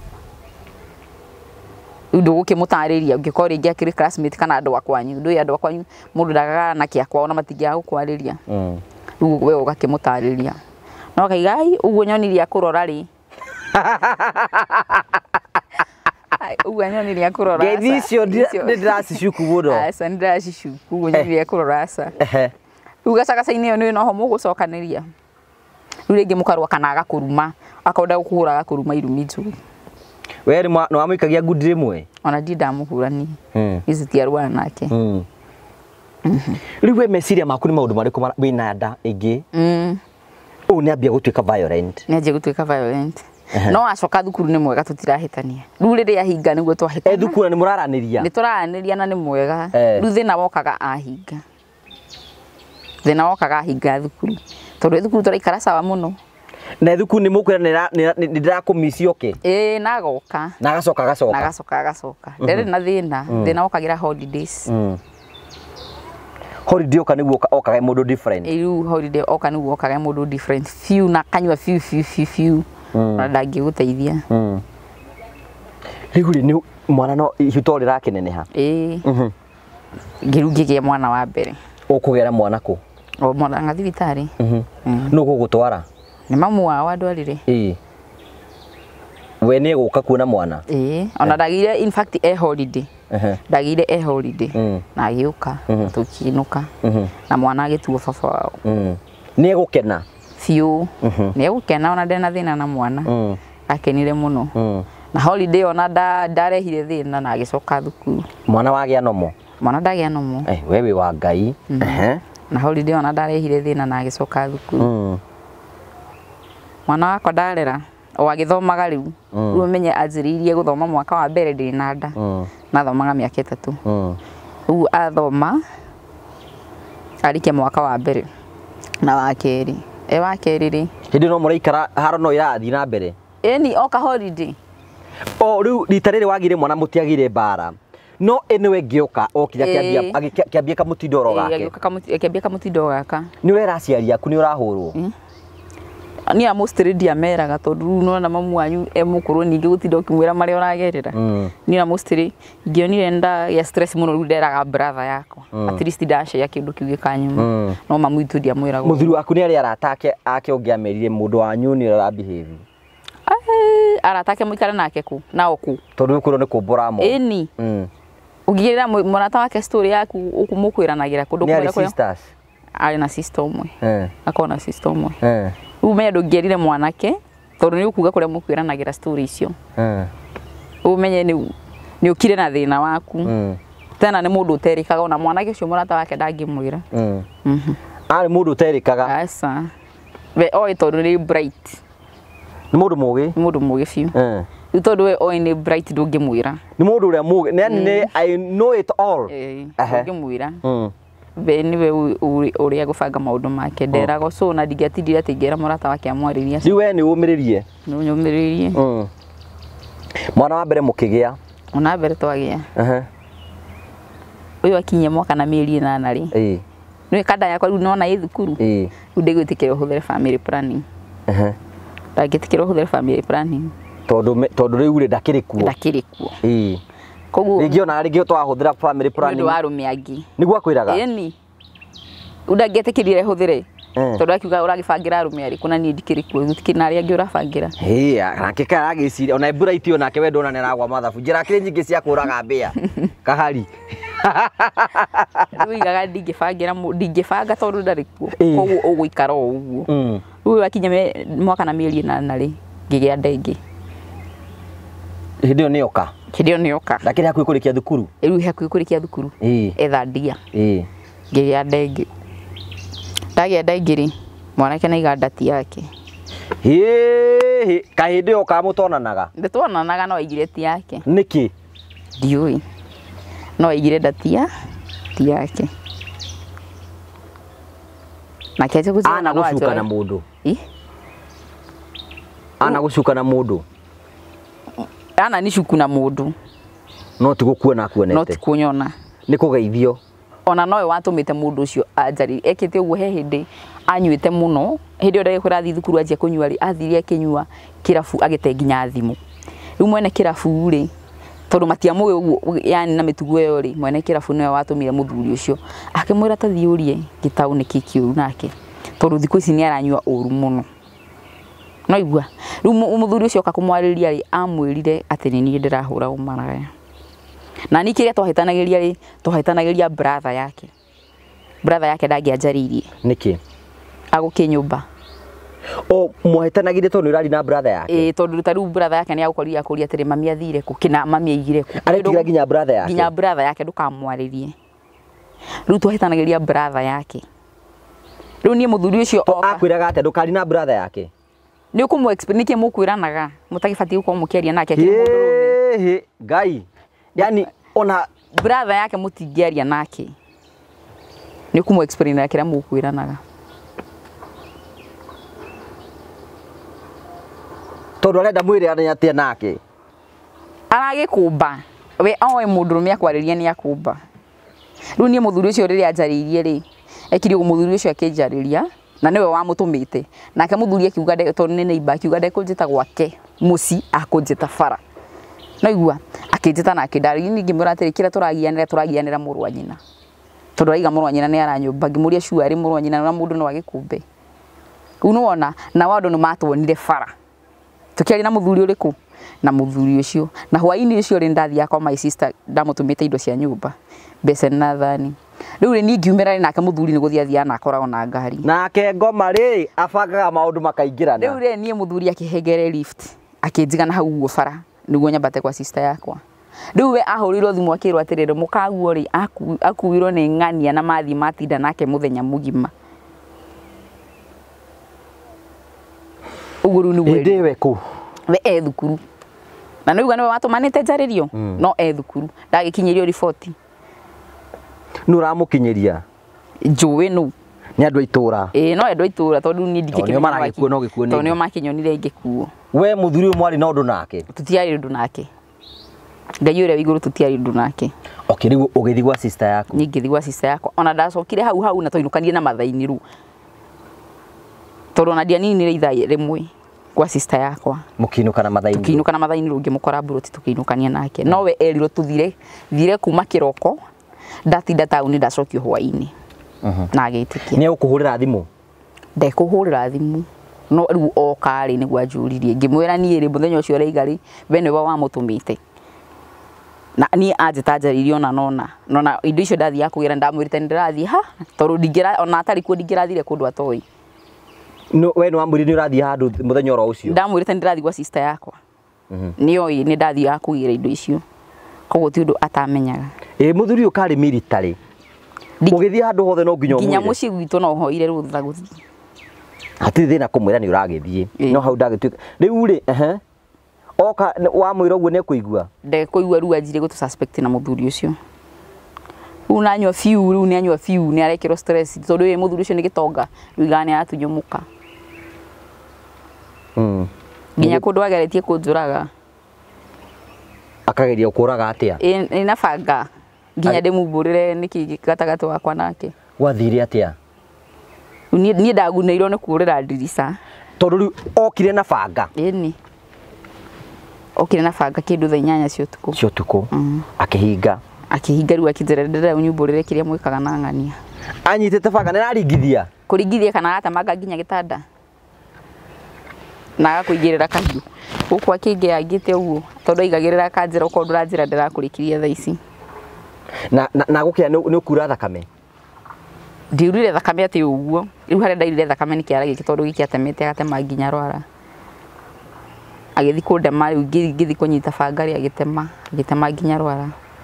ndu gukimutariria ungikora ingi akiri classmate kana andu akwanyu ndu ya andu akwanyu mundu ndagaga na kia kwao na matingia gukwariria mm riu we ugakimutariria no kaigai uguo nyonire akurora ri ai uguo nyonire akurora ngeithi icio ndiracicuku muno asa ndiracicuku uguo nyonire akurora asa ehe riu gacagaca-inĩ ĩyo nĩ noho mũgũcokaniria riu rĩngĩ mũkarũa kana agakuruma akaunda gũkũhũra agakuruma irumi njũru we nĩ wamũikagia ngundi rĩmwe ona ndi ndamũhũrani mm ici tiarũana nake mm riu we meciria maku nĩ maũndũ marĩkũ wĩna nda ĩngĩ mm ũũ nĩ ambia gũtuĩka violent nĩ anjia gũtuĩka violent no acoka thukuru nĩ mwega tũtirahĩtania riu rĩrĩa ahinga nĩguo twahĩtana eh thukuru nĩ mũraranĩria nĩ tũraranĩria na nĩ mwega riu thĩna wokaga ahinga thĩna wokaga ahinga thukuru tondũ thukuru tũraikara sawa mũno na thukuru nĩ mũkwĩra nĩ ndĩrakũmici oke ĩĩ na agoka na agacoka agacoka na agacoka agacoka ndarĩ na thĩna thĩna wokagĩra holidays holiday oka nĩguo okaga mũndũ different riu holiday oka nĩguo okaga mũndũ different few na kanyua few few few few na ndangĩgũteithia riu nĩ mwana no ihutoo rĩrakeneneha ĩĩ ngĩru ngĩgĩa mwana wa mbere ũkũgera mwana kũ o mwana nga thibitarĩ no gũgũtwara nĩ mamu wao andwarire ĩĩ we nĩ gũka kuona mwana ĩĩ ona ndagire in fact e holiday ndagire e holiday na agĩũka tũkiinũka na mwana agĩtuo baba wao nĩ egũkena biũ nĩ egũkena ona ndena thĩna na mwana akenire mũno na holiday ona ndarehire thĩna na agĩcoka thukuru mwana wagĩa nomo mwana ndagĩa nomo eh we wĩ wa Ngai na holiday ona ndarehire thĩna na agĩcoka thukuru mwana wakwa ndarera o agĩthomaga rĩu rĩu menye anjĩrĩirie gũthoma mwaka wa mbere ndĩ na nda nathomaga mĩaka ĩtatũ rĩu athoma arikia mwaka wa mbere na wa kerĩ e wa kerĩ rĩ hĩndĩ no mũraikara haro no irathi na mbere eni oka holiday o rĩu rita rĩrĩ wagire mwana mũtiagire mbara no eniwe ngĩoka o kĩrĩa kĩambia kĩambia kamũtindoro gake kĩambia kamũtindoro gaka nĩ ũrera aciari aku nĩ ũrahũrwo ni a mostly ndiameraga tondu no na mamu wanyu e mukuru ningi gutinda ukimwira mari oragerera ni na mostly ngionire nda ya stress muno ruderaga brother yako at least dasha ya kindu kiuge kanyuma no mamu itu ndiamwira muthiru aku ni ari aratake ake ungiamerire mundu wanyu ni ara behave ai aratake muikara nake ku na oku tondu ukuru ni kumbura mo eni ugirira murata wake story yaku ukumukwiranagira kundu kumwira kwa sisters ari na sister umwe eh akona sister umwe eh umenye ndungierire mwanake tondu ni ukuga kuria mukwiranagira story icio eh umenye ni ni ukire na thina waku tena ni mundu uterikaga ona mwanake ucio murata wake ndangimwira mhm ari mundu uterikaga asa we oi tondu ni bright ni mundu mugi ni mundu mugi fiu eh ni tondu we oi ni bright ndungimwira ni mundu uria mugi ni I know it all eh ndungimwira mhm be niwe uria gubanga maundu make nderago so na ndigatindira tingera murata wake amwariria ri we ni umiririe no nyumiririe mhm mwana wa mbere mukigia ona mbere twagia ehe uyu akinye mwaka na mieri inana ri eh ni kada yakwa riu nona i thukuru eh riu ndigwitikira huthere family planning ehe ndagitikira huthere family planning tondu tondu riu ri ndakiri kuo ndakiri kuo eh koguo ringi ona ringi twahuthira family planning ndu warume angi niguo akwiraga eni undagetikirire huthere tondu akiuga uragibangira arume ari kuna ni ndikiri kuo gutikina ari angi urabangira eh nake karagiciria ona bright ona ke wendo ona neragwa mathabu njira kiri nyingi cia kuraga mbia kahari wigaga ndingibangira ndingibanga tondu ndari kuo koguo uguikara o uguo uyu akinya mwaka na mieri inana ri ngigia ndengi hindi ni oka hindi ni oka ndakiri hakuhi kurikia thukuru riu hakuhi kurikia thukuru eh etha ndia eh ngigia ndengi ndagia ndengi ri mwanake na igandati yake eh kahindi oka mutonanaga nditwonanaga no aigire ti yake niki ndiui no aigire ndatia ti yake na kiaje kuzi ana gucuka na mundu ĩ ana gucuka na mundu ana ni cuku na mundu no ti gukuona akuonete no ti kunyona ni kugeithio ona nowe watumite mundu ucio anjari ekite uguo he hindi anyuite muno hindi ode kurathi thukuru anjia kunyua ri athiri akinyua kirafu agite nginya thimu riu mwene kirafu ri tondu matiamuwe uguo yani na mitugo yo ri mwene kirafu niwe watumire muthuri ucio akimwira ta thiurie gitau ni kikiuru nake tondu thiku ici ni aranyua uru muno no igua riu muthuri ucio akakumwariria ri amwirire ati ni ni ndirahura umaraga na ni kiria twahitanagiria ri twahitanagiria brother yake brother yake ndagianjaririe niki aguke nyumba o muhitanagire tondu urari na brother yake eh tondu taru brother yake ni agukoria akuria atiri mami athire ku kina mami aigire ku aretiga nginya brother yake nginya brother yake ndukamwaririe riu twahitanagiria brother yake riu ni muthuri ucio akwiraga ate ndukari na brother yake ni ukumu explain ki mukwiranaga mutagifati uko mukiaria nake akiri mundu rume he gai yani ona brother yake mutingiaria nake ni ukumu explain na kira mukwiranaga tondu arenda mwire aranya atia nake aragikumba we oe mundu rume akwariria ni akumba riu ni muthuri ucio riria anjaririe ri ekiri muthuri ucio akinjariria na niwe wamutumite nake muthuri akiuga de tondu ni neighbor akiuga de kunjita gwake muci akunjita bara no igua akinjita na akindari ni ngimura atiri kira turagianira turagianira muru wa nyina tondu aiga muru wa nyina ni aranyumba ngimuria shu ari muru wa nyina na mundu no wagikumbe unuona na wado no matwonire bara tukiari na muthuri uriku na muthuri ucio na hwaini ucio ri ndathi yakwa my sister ndamutumite indo cia nyumba besen na thani riu ri ni ngiumira nake muthuri ni guthia thia na akoragwo na ngari nake ngoma ri abangaga maundu makaingirana riu ri ni muthuri akihegere lift akinjiga na hau guo bara niguo nyambate kwa sister yakwa riu we ahurirwo thimu akirwo atirire mukaguo ri akuwirwo ni ng'ania na mathi matinda nake muthenya mugima uguru ni we ndiwe ku we e thukuru na niuga niwe watumanite njaririo mm. no e thukuru ndagikinyirio riboti nuramukinyiria njuwe nu ni andu aitura eh no andu aitura tondu ni ndikikimenya nio maragikuo no gikuo ni tondu nio makinyonire ingikuo we muthuri mwari na undu nake tutiari undu nake ngai ure iguru tutiari undu nake okay riu ugithi gwa sister yaku ni ngithi gwa sister yakwa ona ndacokire hau hau na toinukanie na mathaini ru tondu na dia nini ni ithaa rimwe kwa sister yakwa mukinuka na mathaini tukinuka na mathaini rungi mukora buroti tukinukania nake no we erirwo tuthire thire kuma kiroko ndatinda tauni ndacokio hwaini mhm na agitikia ni ukuhurira thimu ndekuhurira thimu no riu okari ni gwanjuririe ngimwira ni ri muthenya ucio raigari bene wa wamutumite na ni anjitanjaririe ona nona nona indo icio ndathi yakugira ndamwirite ndirathi ha tondu ndingira ona atari ku ndingirathire kundu atoi no we no amuri ni urathi handu muthenya ro ucio ndamwirite ndirathi gwa sister yakwa mhm ni oi ni ndathi yakugira indo icio koguo ti undu atamenyaga eh muthuri ukari military ugithia handu hothe no nginya nginya muci gwitu no hoire rutha guthi hati thina kumwira ni uragithie no hau ndagituika riu ri ehe oka wa mwira uguo ne kuigua ndekuigua ru anjire gutu suspect na muthuri ucio una nywa fiu ru ni anywa fiu ni arekero stress tondu we muthuri ucio ni gitonga ru igane atunyumuka mm nginya kundu ageretie kunjuraga akageria ukuraga atia e na banga nginya ndimumburire niki gatagati wakwa nake wathire atia ni ni ndaguneirwo ni kurira ndirisa tondu riu okire na banga eni okire na banga kindu thaa inyanya cio tuku cio tuku akihinga akihinga riu akinjira ndira unyumburire kiria mwikaga na ng'ania anyitete banga na aringithia kuringithia kana atamanga nginya gitanda na agakuigirira kahiu guku akinge angite uguo tondu aigagirira kanjira uko nduranjira ndirakurikiria thaa ici na na gukia ni ukura thakame ndiurire thakame ati uguo riu hare ndairire thakame ni kiara giki tondu giki atemete agatema nginya rwara agithi kundema riu ngithi kunyita banga ri agitema agitema nginya rwara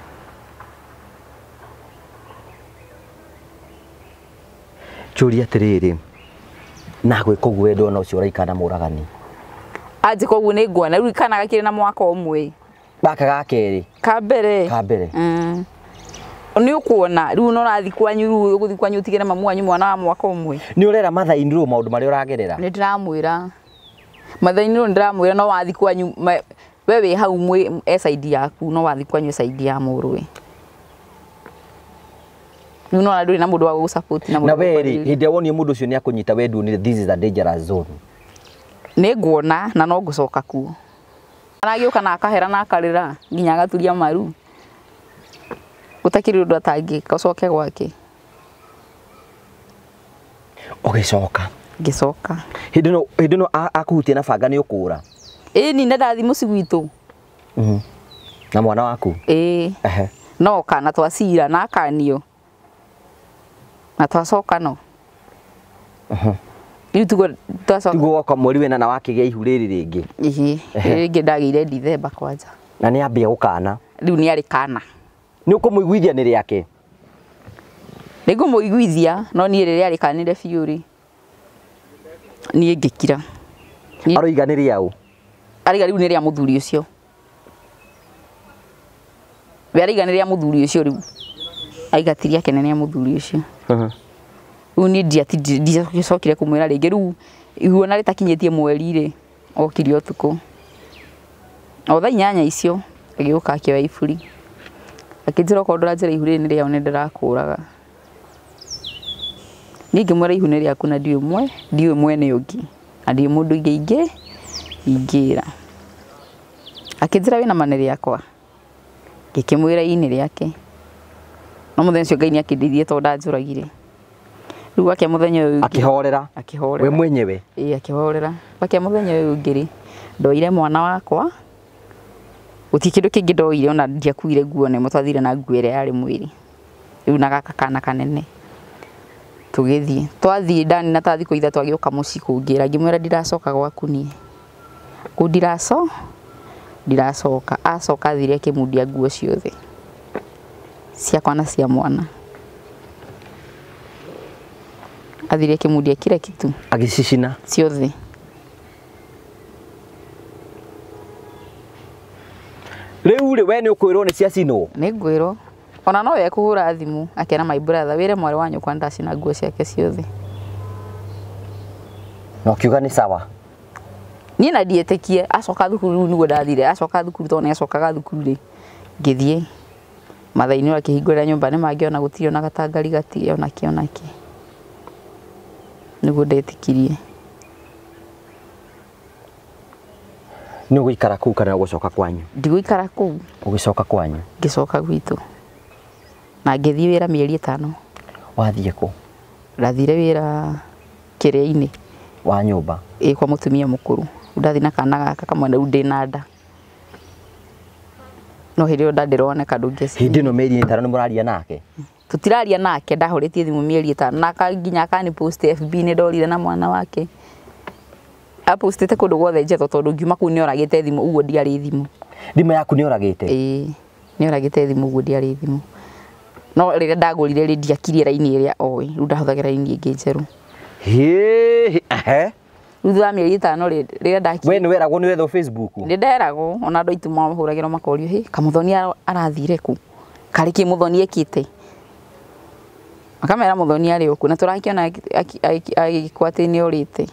churi atiriri na gwe koguo endo na ucio raikana muragani aje koguo ni ngwana riu kana gakire na mwaka umwe baka gakeri ka mbere ka mbere mm ni ukuona riu no rathi kwanyu riu guthi kwanyu tigere mamu wanyu mwana wa mwaka umwe ni urera mathaini ru maundu mari uragerera ni ndiramwira Mathaini no ndiramwira no wathi kwanyu we we hau mwe e side yaku no wathi kwanyu side ya mũrũwe. Ni no nduri na mundu wa gu support na mundu. Na weri hindi woni mundu ucio ni akunyita wendu ni this is a dangerous zone. Ni nguona na no ngucoka kuo. Aragiuka na akahera na akarira nginya agaturia maru. Utakiri undu atangi kacoke gwake. Ugicoka. Ngicoka. Hindi no hindi no akuhutia na banga ni ukura. Ĩ ni ndathi muci gwitu. Mhm. Na mwana waku? Ĩ. Ehe. No kana twacira na akanio. Na twacoka no. Mhm. Riu tugo twacoka. Tugo kwa mweri wena na wakigia ihu riri ringi. Ihi. Ringi ndagire December kwanja. Na ni ambia gukana. Riu ni ari kana. Ni ukumuiguithia ni riake. Ni ngumuiguithia no ni riri ari kanire fiuri. Ni ngikira. Aroiganiria u. Ariga riu ni ria muthuri ucio. We ariganiria muthuri ucio riu. Aigatiria kenene ya muthuri ucio. Mhm. Riu ni ndiati ndicokire kumwira ringi riu ihuona ritakinyitie mweri ri okiri utuku. O thaa inyanya icio agiuka akioya iburi. Akijira ko ndora njira ihu ri ni ria one ndirakuraga. Ningi mwira ihu ni riaku na ndiwe mwe ndiwe mwene ungi. Andi mundu ingi ingi ingira. Akijira wina maneri yakwa. Ngikimwira ini riake. No muthenya ucio Ngai ni akindithie to ndanjuragire. Riu ake muthenya uyu akihorera akihorera we mwenyewe ii akihorera ake muthenya uyu ngiri ndoire mwana wakwa uti kindu kingi ndoire ona ndiakuire nguo ne mutwathire na nguo ire yari mwiri riu na gaka kana kanene tugithie twathie ndani na tathi kuitha twagiuka muci kungira ngimwira ndiracoka gwaku nie ku ndiraco ndiracoka acoka thire kimundia nguo ciothe ciakwa na cia mwana athire kimundia kile kitu agicicina ciothe riu ri we ni ukwirwo ni cia cino ni ngwiro ona no we kuhura thimu akena my brother wire mwari wanyu kwa ndacina nguo ciake ciothe no kiuga ni sawa ni na dietikie acoka thukuru niguo ndathire acoka thukuru to ne acokaga thukuru ri ngithie mathaini wa kihingurira nyumba ni mangiona gutio na gatangari gati ona kiona ki niguo ndetikirie ni uguikara kuu kana gucoka kwanyu ndiguikara kuu ugicoka kwanyu ngicoka gwitu na ngithie wira mieri itano wathie ku ndathire wira kiria-ini wa nyumba ii kwa mutumia mukuru ndathi na kana gaka kamwe na ndina nda no hirio ndandironeka ndungeci hindi no mieri itano ni muraria nake tutiraria nake ndahuritie thimu mieri itano na kanginya akani post F B ni ndorire na mwana wake apostete kundu gwothe njetho tondu ngiuma kuu ni oragite thimu uguo ndiari thimu thimu yaku ni oragite ii ni oragite thimu uguo ndiari thimu no riria ndagurire ri ndiakirie raini iria oi riu ndahuthagira raini ingi njeru he ehe riu wa mieri itano riria ndaki we ni weragwo ni wetho Facebook ni nderagwo ona andu aitu mahuragira makorio he kamuthoni arathire ku kari ki muthoni ekite akamera muthoni ari oku na turakiona agikwate ni orite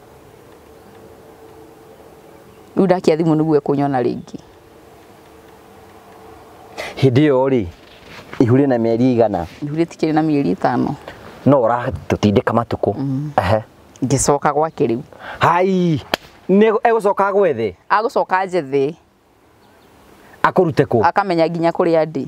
riu ndakia thimu niguo kunyona ringi hindi yo ri ihuri na mieri igana ihuri tikiri na mieri itano no ora tutindika matuku ehe ngicoka gwake riu hai ni egucoka gwethe agucoka njethi akurute ku akamenya nginya kuria ndi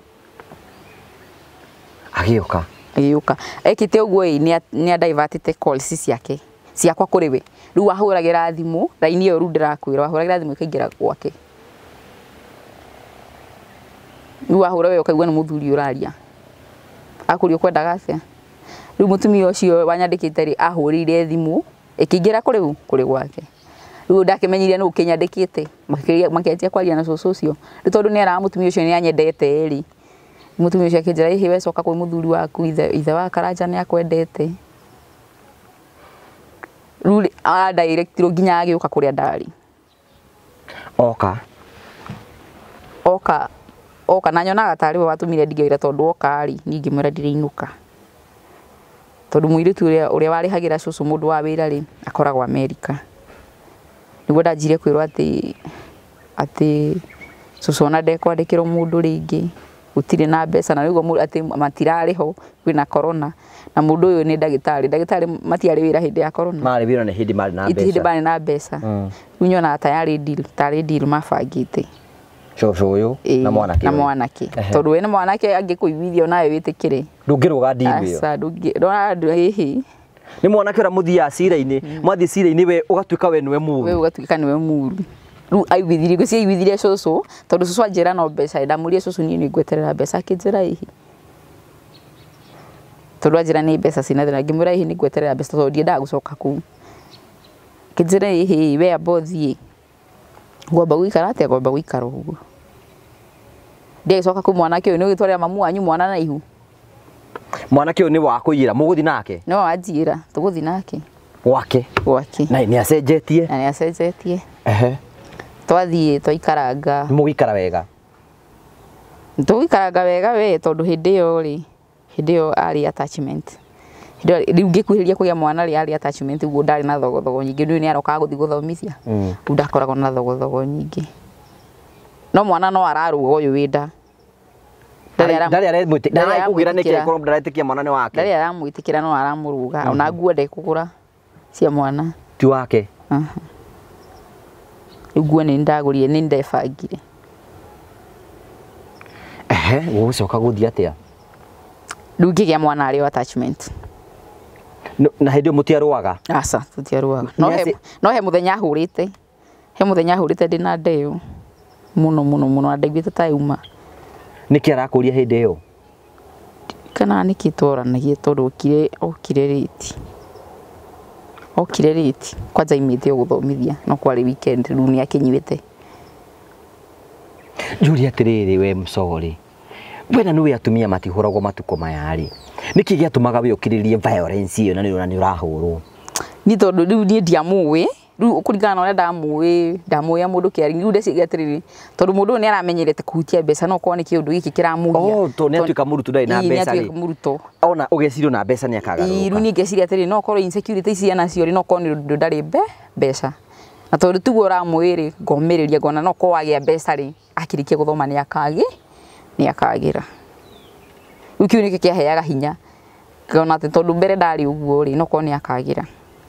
agiuka agiuka ekite uguo ni ni divertite calls ciake ciakwa kuri we riu ahuragira thimu raini yo ru ndirakwira ahuragira thimu ikaingira gwake riu ahura we ukaigua ni muthuri uraria akurio kwendaga atia riu mutumia ucio wanyandikite ri ahurire thimu ikiingira kuri u kuri gwake riu ndakimenyirie no ukinyandikite makianjia kwaria na cucu ucio ri tondu ni ara mutumia ucio ni anyendete ri mutumia ucio akinjira ihi we coka kwi muthuri waku ithe ithe wa Karanja ni akwendete riu a direct ro nginya agiuka kuria ndari oka oka oka na nyonaga tari we watumire ndigeira tondu oka ari ningi mwira ndiriinuka tondu muiritu uria uria warihagira cucu mundu wa wira ri akoragwo America niguo ndanjire kwirwo ati ati cucu ona ndekwandikirwo mundu ringi gutire na mbeca na rĩu ati matirarĩ ho kwina corona na mundu uyu ni ndagitari ndagitari matiarĩ wĩra hindi ya corona marĩ wĩra ni hindi marĩ na mbeca hindi marĩ na mbeca rĩu nyona tayari deal tayari deal mabangĩte cucu uyu na mwanake na mwanake tondu we na mwanake angĩkũiguithia nawe wĩtĩkĩre ndũngĩrũga deal ĩyo asa ndũngĩ hihi ni mwanake ũrĩa mũthiaga cira-inĩ mwathi cira-inĩ we ũgatuĩka we niwe mũru we ũgatuĩka niwe mũru rĩu aiguithirie ngwĩciria aiguithirie cucu tondu cucu anjĩra no mbeca ndamũria cucu niĩ nĩngweterera mbeca akĩnjĩra hihi tondu anjĩra nĩ mbeca cina thĩna ngĩmwĩra hihi nĩngweterera mbeca tondu ndiendaga gũcoka kũu akĩnjĩra hihi we amba ũthiĩ ngwamba gũikara atĩa ngwamba gũikara ũguo ndĩgĩcoka kũu mwanake ũyũ nĩ ũgĩtwarĩra mamu wanyu mwana na ihu mwanake ũyũ nĩ wa kũiyĩra mũgũthi nake no anjĩra tũgũthi nake gwake gwake na nĩ acenjetie na nĩ acenjetie ehe twathiĩ twaikaranga mũgĩikara wega tũgĩikaranga wega we tondu hindi ĩyo rĩ hindi ĩyo arĩ attachment rĩu ngĩkuhĩrĩria kũgĩa mwana rĩ arĩ attachment ũguo ndarĩ na thogothogo nyingĩ nĩ arokaga gũthiĩ gũthomithia rĩu ndakoragwo na thogothogo nyingĩ no mwana no ararũga ũyũ wĩ nda ndarĩ aramwĩtĩkĩra nĩkĩ korwo ndaretĩkia mwana nĩ wake ndarĩ aramwĩtĩkĩra no aramũrũga ona nguo ndekũgũra cia mwana ti wake rĩu nguo nĩ ndagũrire nĩ ndebangire ehe gũgũcoka gũthiĩ atĩa rĩu ngĩgĩa mwana arĩ attachment na hĩndĩ ĩyo mũtiarũaga aca tũtiarũaga no he mũthenya ahũrĩte he mũthenya ahũrĩte ndĩna ndeo muno muno muno ndaiguĩte ta yuma nĩkĩ arakũria hĩndĩ ĩyo kana nĩkĩ twaranagia tondu okire okire rĩti okire rĩti kwanja imĩte gũthomithia no kwarĩ weekend rĩu nĩ akinyuĩte njũria atĩrĩrĩ we Msogore wena nĩwe atumia matihũragwo matukũ maya rĩ nĩkĩ gĩatũmaga we ũkirĩrĩrie violence ĩyo na nĩ nĩ ũrahũrwo ni tondu rĩu niĩ ndiamũĩ rĩu kũringana na ũrĩa ndamũĩ ndamũĩ mũndũ kĩari rĩu ndeciria atĩrĩrĩ tondu mũndũ nĩ aramenyerete kũhutia mbeca no korwo nĩ kĩũndũ gĩkĩ kĩramũgia oh to nĩ atuĩka mũrutwo ndarĩ na mbeca rĩ mũrutwo ona ũgecirio na mbeca nĩ akagarũrũka rĩu niĩ ngeciria atĩrĩrĩ no korwo insecurity ici nacio rĩ no korwo nĩ ũndũ ndarĩ mbe mbeca na tondu tiguo ũramũĩ rĩ ngomĩrĩria ngona no korwo wagĩa mbeca rĩ akĩrĩkia gũthoma nĩ akagi nĩ akagĩra rĩu kĩu nĩkĩo kĩaheaga hinya ngona atĩ tondu mbere ndarĩ ũguo rĩ no korwo nĩ akagĩra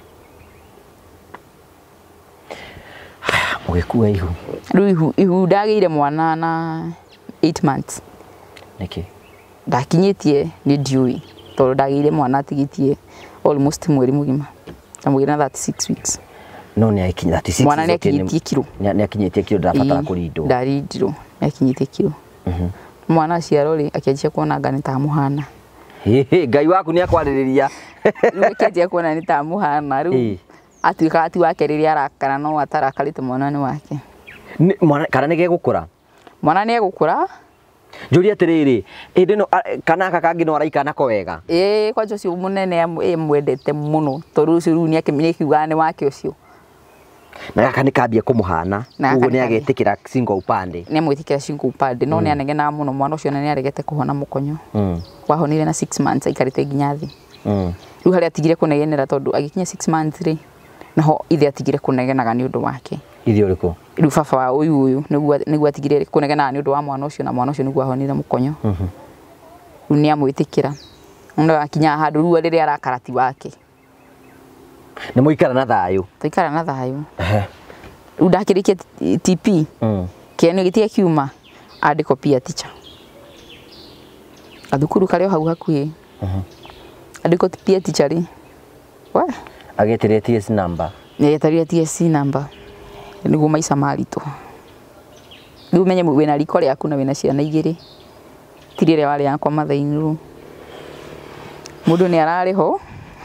ũgĩkua ihu rĩu ihu ihu ndagĩire mwana na eight months nĩkĩ ndakinyĩtie nĩ ndiũĩ tondu ndagĩire mwana atigitie almost mweri mũgima ndamũgĩire na thirty six weeks no nĩ akinyia thirty six mwana nĩ akinyĩtie kiro nĩ akinyĩtie kiro ndabatara kũrindwo ndarindirwo nĩ akinyĩtie kiro mwana aciarwo rĩ akĩanjia kuona anga nĩ ta mũhana Ngai waku nĩ akwarĩrĩria rĩu akĩanjia kuona nĩ ta mũhana rĩu atuĩkaga ti wake rĩrĩa arakara no atarakarĩte mwana nĩ wake mwana kana nĩ gegũkũra mwana nĩ egũkũra njũria atĩrĩrĩ hĩndĩ ĩno kana aka kangĩ no araika nako wega ĩĩ kwanja ũcio mũnene mwendete mũno tondu ũcio rĩu nĩ akiugaga nĩ wake ũcio na gaka nĩ kambia kũmũhana ũguo nĩ agetĩkĩra single upande nĩ amwĩtĩkĩra single upande no nĩ anegenaga mũno mwana ũcio na nĩ aregete kũhona mũkonyo wahonire na six months aikarĩte nginya thĩ rĩu harĩa atigire kũnegenera tondu agĩkinya six months rĩ naho ithe atigire kũnegenaga nĩ ũndũ wake ithe ũrĩkũ rĩu baba wa ũyũ ũyũ nĩguo nĩguo atigire kũnegenaga nĩ ũndũ wa mwana ũcio na mwana ũcio nĩguo ahonire mũkonyo rĩu nĩ amwĩtĩkĩra no akinya handũ rĩu rĩrĩa arakarati wake nĩ mũikara na thayũ tũikara na thayũ rĩu ndakĩrĩkia T P kĩanũ gĩtiga kiuma andĩkwo peer teacher gathukuru karĩa hau hakuhĩ andĩkwo peer teacher rĩ we ageterire T S number nĩgeterire T S number nĩguo maica maritũ rĩu menye wĩna riko rĩaku na wĩna ciana igĩrĩ ti rĩrĩa warĩ yakwa mathainĩ mũndũ nĩ ararĩ ho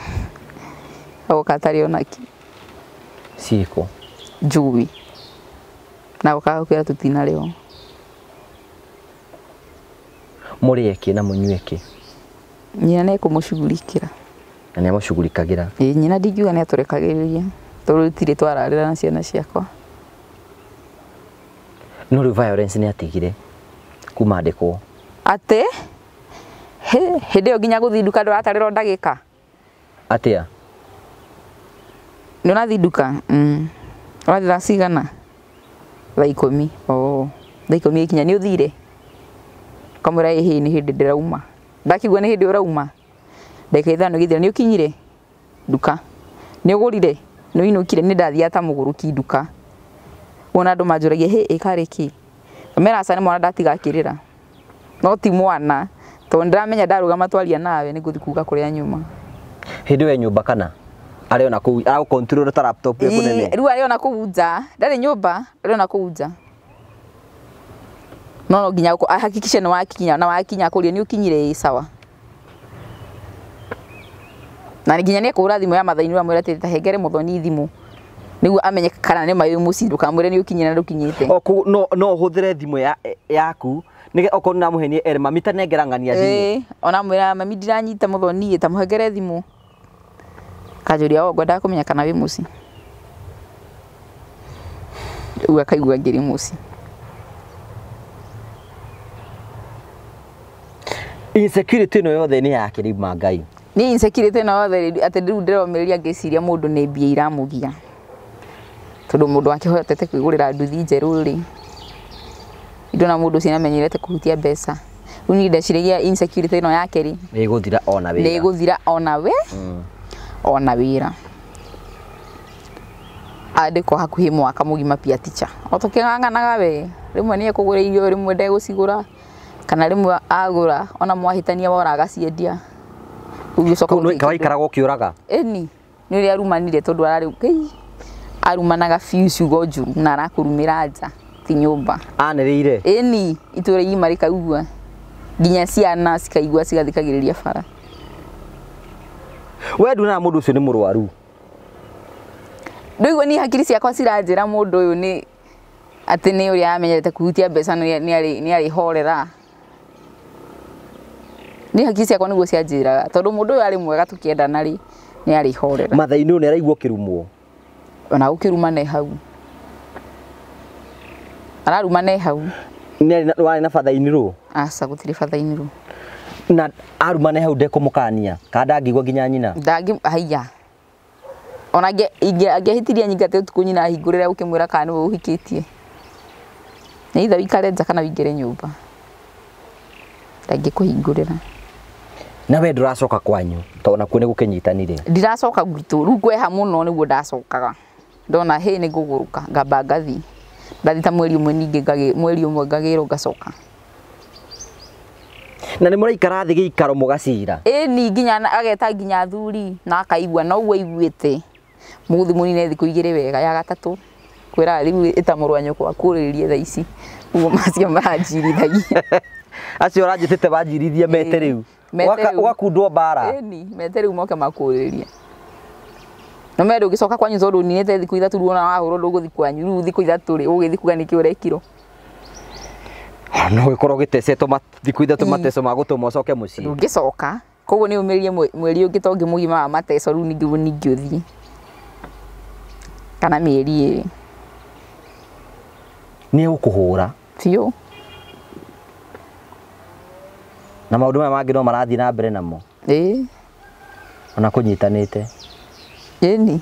agoka atarĩ onaki ciĩko njui na goka kwĩra tũtinarĩ ho mũrĩ eki na mũnyue ki nyina nĩ kũmũcugurikĩra na nĩ amũcugurikagĩra ĩ nyina ndingiuga nĩ atũrekagĩrĩria tondũ tirĩ twararĩra na ciana ciakwa no rĩu violence nĩ atigire kuma andĩkwo atĩ hĩndĩ ĩyo nginya gũthiĩ nduka ndũratarĩrwo ndagĩka atĩa nĩ ũrathiĩ nduka Wathi thaa cigana? Thaa ikũmi. Oh. Thaa ikũmi ikinya nĩ ũthire? Kamũra ĩhĩ nĩ hĩndĩ ndĩrauma. Ndakigua nĩ hĩndĩ ũrauma. Ndeka ithano githira nĩ ũkinyire nduka. Nĩ ũgũrire? Nĩ ũinũkire nĩ ndathiĩ ta mũgũrũki nduka. Wona andũ manjũragia hĩ ĩkarĩki. Mera aca nĩ mwana ndatigakĩrĩra. No ti mwana. Tondũ ndiramenya ndarũgama twaria nawe nĩ ngũthi kuga kũrĩa nyuma. Hĩndĩ we nyũmba kana? Arĩ ona kũu, ara control ta laptop yaku nene. Rĩu arĩ ona kũu nja. Ndarĩ nyũmba, arĩ ona kũu nja. No no nginya ahakikishe nĩ wakinya na wakinya kũrĩa nĩ ũkinyire sawa. Na nginya nĩ kũra thimũ ya mathaini wa mwĩra tete hengere Muthoni thimũ. Nĩguo amenye kana nĩ mayu mũcindu kamwĩre nĩ ũkinyire na ndũkinyĩte. O no no hũthĩre thimũ ya yaku. Nige okorwo na muhenie ere mami ta nengerangania thimũ. Eh, ona mwĩra mami ndiranyita Muthoni ta mũhengere thimũ. Kajuria o gwenda kũmenya kana wĩ muci. Uga kaigua ngiri muci. Insecurity no yothe nĩ yake rĩu Mangai. Ni insecurity no yothe atĩ rĩu ndĩromereria ngĩciria mũndũ nĩ mbia iramũgia. Tondũ mũndũ akĩhotete kwĩgũrĩra nduthi njerũ rĩ. Indo na mũndũ cina menyerete kũhutia mbeca. Rĩu ni ndeciragia insecurity no yake rĩ. Nĩ gũthira ona wĩra. Nĩ gũthira ona we. Mm. Ona wĩra. Andĩko hakuhĩ mwaka mũgima pia teacher. O tũkĩng'ang'anaga we. Rĩmwe nĩ ekũgũra irio rĩmwe ndegũcigũra. Kana rĩmwe agũra ona mwahĩtania wora agaciendia. Ugicoka waikaraga ũkĩũraga. Eni nĩ ũrĩa arumanire tondũ ararĩ kei arumanaga biũ ciugo njuru na arakũrumĩra nja ti nyũmba. Anĩrĩire. Eni itũra imarĩka ugua. Nginya ciana cikaigua cigathikagĩrĩria bara. We nduna mũndũ ũcio nĩ mũrwaru. Ndũigua ni hakiri ciakwa ciranjĩra mũndũ ũyũ nĩ atĩ nĩ ũrĩa amenyerete kũhutia mbeca nĩ arĩ nĩ arĩ horera. Ni hakiri ciakwa nĩguo cianjĩraga tondũ mũndũ ũyũ arĩ mwega tũkĩendana rĩ nĩ arĩ horera. Mathainĩ nĩ araigua kĩrumwo. Ona ũkĩruma ne hau. Araruma ne hau. Nĩ arĩ na bathainĩ ro. Aca gũtirĩ bathainĩ ro. Na aruma ne hau ndekũmũkania. Kada ngigwa nginya nyina. Ndangi haiya. Ona nge angehitiria nyingate ũtukũ nyina hingũrĩra ũkĩmwĩra kana nĩwe ũhikĩtie. Nĩ itha wikare nja kana wingĩre nyũmba. Ndangĩkũhingũrĩra. Na we ndũracoka kwanyu tondũ nakuo nĩ gũkĩnyitanire. Ndiracoka gwitũ rĩu ngweha mũno nĩguo ndacokaga. Ndona hĩ nĩ ngũgũrũka ngamba ngathi. Ndathi ta mweri ũmwe ningĩ ngagĩ mweri ũmwe ngagĩrwo ngacoka. Na nĩ mũraikara thĩ gĩikaro mũgacira. Ĩni nginya ageta nginya thuri na akaigua no uwe iguĩte. Mũgũthi mũnine thikũ igĩrĩ wega ya gatatũ. Kwĩra rĩu ĩtamũrwa nyoko akũrĩrĩrie thaa ici. Ugo macio maranjirithagia. Acio ũranjĩtĩte banjirithia mete rĩu. Ũgakundwo mbara. Ĩni mete rĩu moke makũrĩrĩrie. No mende ũgĩcoka kwanyu tondũ ninete thikũ ithatũ ruona wahũrwo ndũgũthi kwanyu rĩu thikũ ithatũ rĩ ũgĩthi kuga nĩkĩ ũrekirwo. No gĩkorwo gĩtecetwo thikũ ithatũ mateco ma gũtũma ũcoke mũciĩ. Ndũngĩcoka koguo nĩ ũmĩrĩrie mweri ũngĩ tongi mũgima wa mateco rĩu ningĩ ningĩ ũthiĩ. Kana mĩeri ĩrĩ. Nĩ ũkũhũra. Biũ. Na maũndũ maya mangĩ no marathiĩ na mbere namo. Ĩĩ. Ona kũnyitanĩte. Ĩni.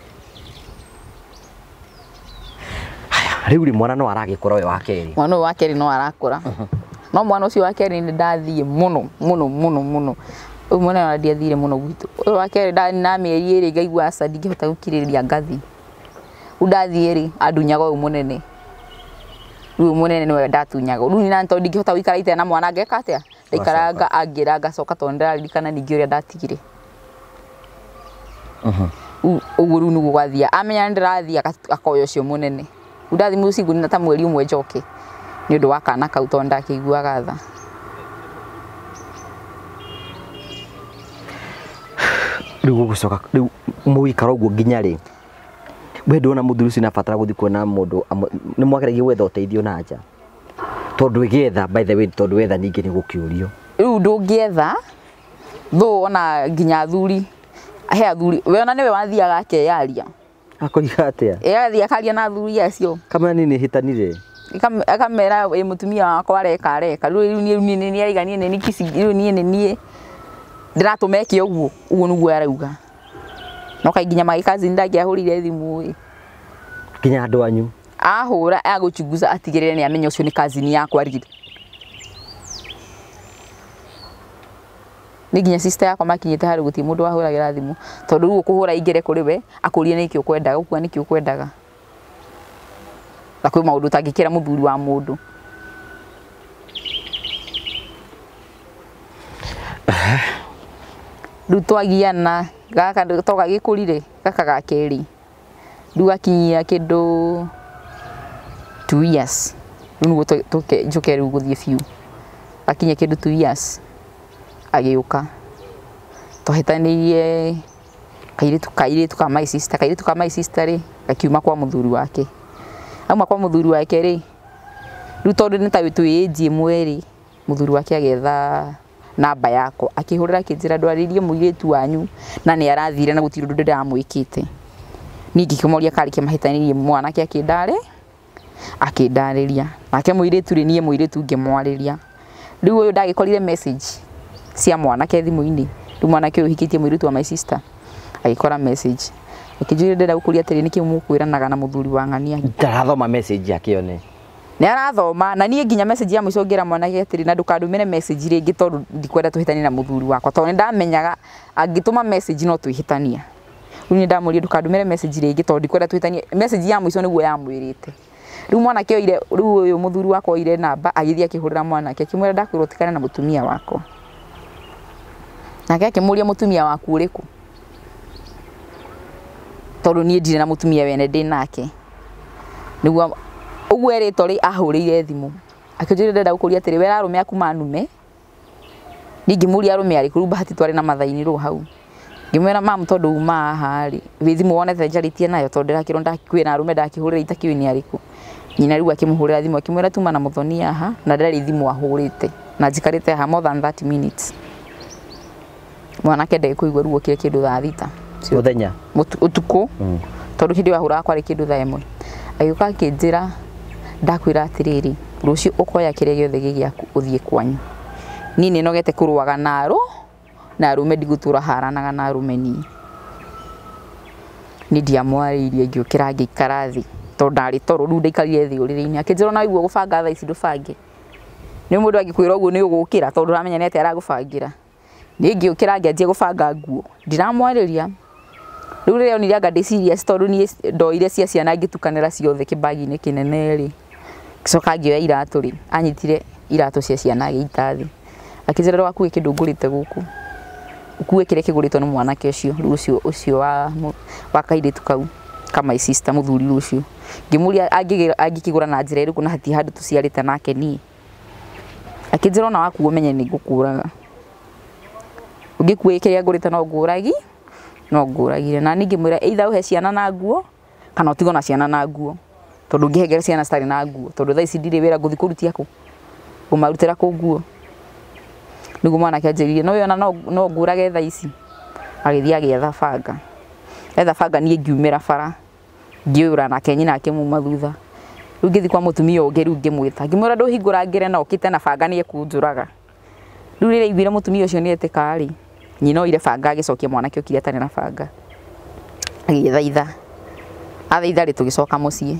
Rĩu rĩ mwana no aragĩkũra we wa kerĩ. Mwana wa kerĩ no arakũra. No mwana ũcio wa kerĩ nĩ ndathiĩ mũno mũno mũno mũno. Ũyũ mwana wa ndiathire mũno gwitũ. Ũyũ wa kerĩ ndani na mĩeri ĩrĩ ngaigua aca ndingĩhota gũkirĩrĩria ngathi. Undathiĩ rĩ andunyaga ũyũ mũnene. Rĩu mũnene nĩwe ndatunyaga. Rĩu nina ntũ ndingĩhota gũikara itena na mwana ngeka atĩa. Ndaikaranga angĩra ngacoka tondũ ndĩraririkana ningĩ ũrĩa ndatigire. Mhm. Ũguo rĩu nĩguo gwathia. Amenya ndĩrathiĩ akoya ũcio mũnene. Undathi mũcigu nina ta mweri ũmwe njoke. Nĩ ũndũ wa kana kau tondũ ndakĩiguaga tha. Rĩu gũcoka rĩu mũikara ũguo nginya rĩ. We ndona mũthuri ũcio nabatara gũthiĩ kuona mũndũ nĩ mwageragia gwetha ũteithio na nja. Tondũ ĩgetha by the way tondũ wetha ningĩ nĩ gũkĩũrio. Rĩu ndũngĩetha thũ ona nginya thuri he athuri we ona nĩwe wathiaga akeyaria. Akoiga atĩa? Ĩgathiĩ akaria na athuri acio. Kamera nini hitanire. Akamera ĩ mũtumia wakwa areka areka rĩu niĩ niĩ nĩ aiganie nĩ kisi rĩu niĩ nĩ niĩ ndiratũmeke ũguo ũguo nĩguo arauga. No kainginya magĩkazi ndangĩahũrire thimũ ĩ. akinya andu anyu ahura aguchunguza atigirire ni amenya ucio ni kazini yakwa riri niginya sister yakwa makinyite hari guti mundu ahuragira thimu tondu ru ukuhura ingire kuri we akurie niki ukwendaga ukua niki ukwendaga na kwi maundu tangikira muthuri wa mundu ru twagiana gaka toga gikurire gaka gakeri ru akinyia kindu two years ru tuke njuke ru guthie fiu akinyia kindu two years agiuka tuhitanirie kairitu kairitu kama my sister kairitu kama my sister ri gakiuma kwa muthuri wake auma kwa muthuri wake ri ru tondu ni tawitu age mweri muthuri wake agetha namba yako akihurira kinjira ndwaririe muiritu wanyu na ni arathire na gutiro ndu ndamwikite ningi kimoria kari kimahitanirie mwanake akindare akindariria nake muiritu ri nie muiritu ngimwariria riu uyu ndagikorire message cia mwanake thimu-ini riu mwanake uyu hikitie muiritu wa my sister agikora message akijire ndenda gukuria atiri niki mukwiranaga na muthuri wa ng'ania ndarathoma message akione ni arathoma na nie nginya message ya mwico ngira mwanake atiri na ndukandumire message ringi tondu ndikwenda tuhitania na muthuri wakwa tondu ndamenyaga angituma message no tuhitania riu ni ndamuria ndukandumire message ringi tondu ndikwenda tuhitania message ya mwico niguo yamwirite riu mwanake oire riu uyu muthuri wakwa oire namba agithia akihurira mwanake akimwira ndakwirwo tikana na mutumia wako nake akimuria mutumia waku uriku tondu nie ndire na mutumia wene ndi nake niguo uguo erito ri ahurire thimu akijire ndenda gukuria atiri wera arume aku manume ningi muri arume ari kuru bahati twari na mathaini ru hau ngimwera mam tondu uma hari wi thimu wonete njaritie nayo tondu ndakiro ndakwira arume ndakihurira itakiwini ariku nyina riu akimuhurira thimu akimwera tuma na muthoni aha na ndari thimu ahurite na njikarite ha more than thirty minutes mwanake ndai kuigwa ruo kire kindu thaa thita muthenya utuku tondu hindi wahura kwa kindu thaa imwe ayuka akinjira ndakwira atiriri rucio ukoya kire giothe gigiaku uthie kwanyu nini nogete kuruaga naru na arume ndigutura haranaga na arume ni ni ndiamwaririe ngiukira ngikara thi tondu ndari toru ru ndaikarire thi uriri-ini akinjira na igua gubanga thaa ici ndubange ni mundu agikwira uguo ni ugukira tondu ramenya ni ati aragubangira ni ngiukira ngianjie gubanga nguo ndiramwariria riu riria onire anga ndi serious tondu ni ndoire cia ciana ngitukanira ciothe kibagi-ini kinene ri gicoka ngioya iratu ri anyitire iratu cia ciana agiita thi akijira rwaku kindu ngurite guku ukue kire kiguritwo ni mwanake ucio riu ucio ucio wa wa kairitu kau kama my sister muthuri ucio ngimuria angikigura na njira iriku na hati handu tuciarite nake ni akijira na waku umenye ni ngukuraga ugikue kire ngurite no nguragi no nguragire na ningi mwira either uhe ciana na nguo kana utigo na ciana na nguo tondu ngihegera ciana stari na nguo tondu thaa ici ndire wira nguthi kurutia ku umarutira ku nguo nigu mwana kianjiririe no yona no no ngurage thaa ici agithia gietha banga etha banga nie ngiumira bara ngiura na kenyi nake muma thutha riu ngithi kwa mutumia ungi riu ngimwita ngimwira nduhingura ngire na ukite na banga nie kunjuraga riu rire iguire mutumia ucio ni etikari nyino ire banga agicokia mwanake ukire atane na banga agithaitha athaitha ri tugicoka mucii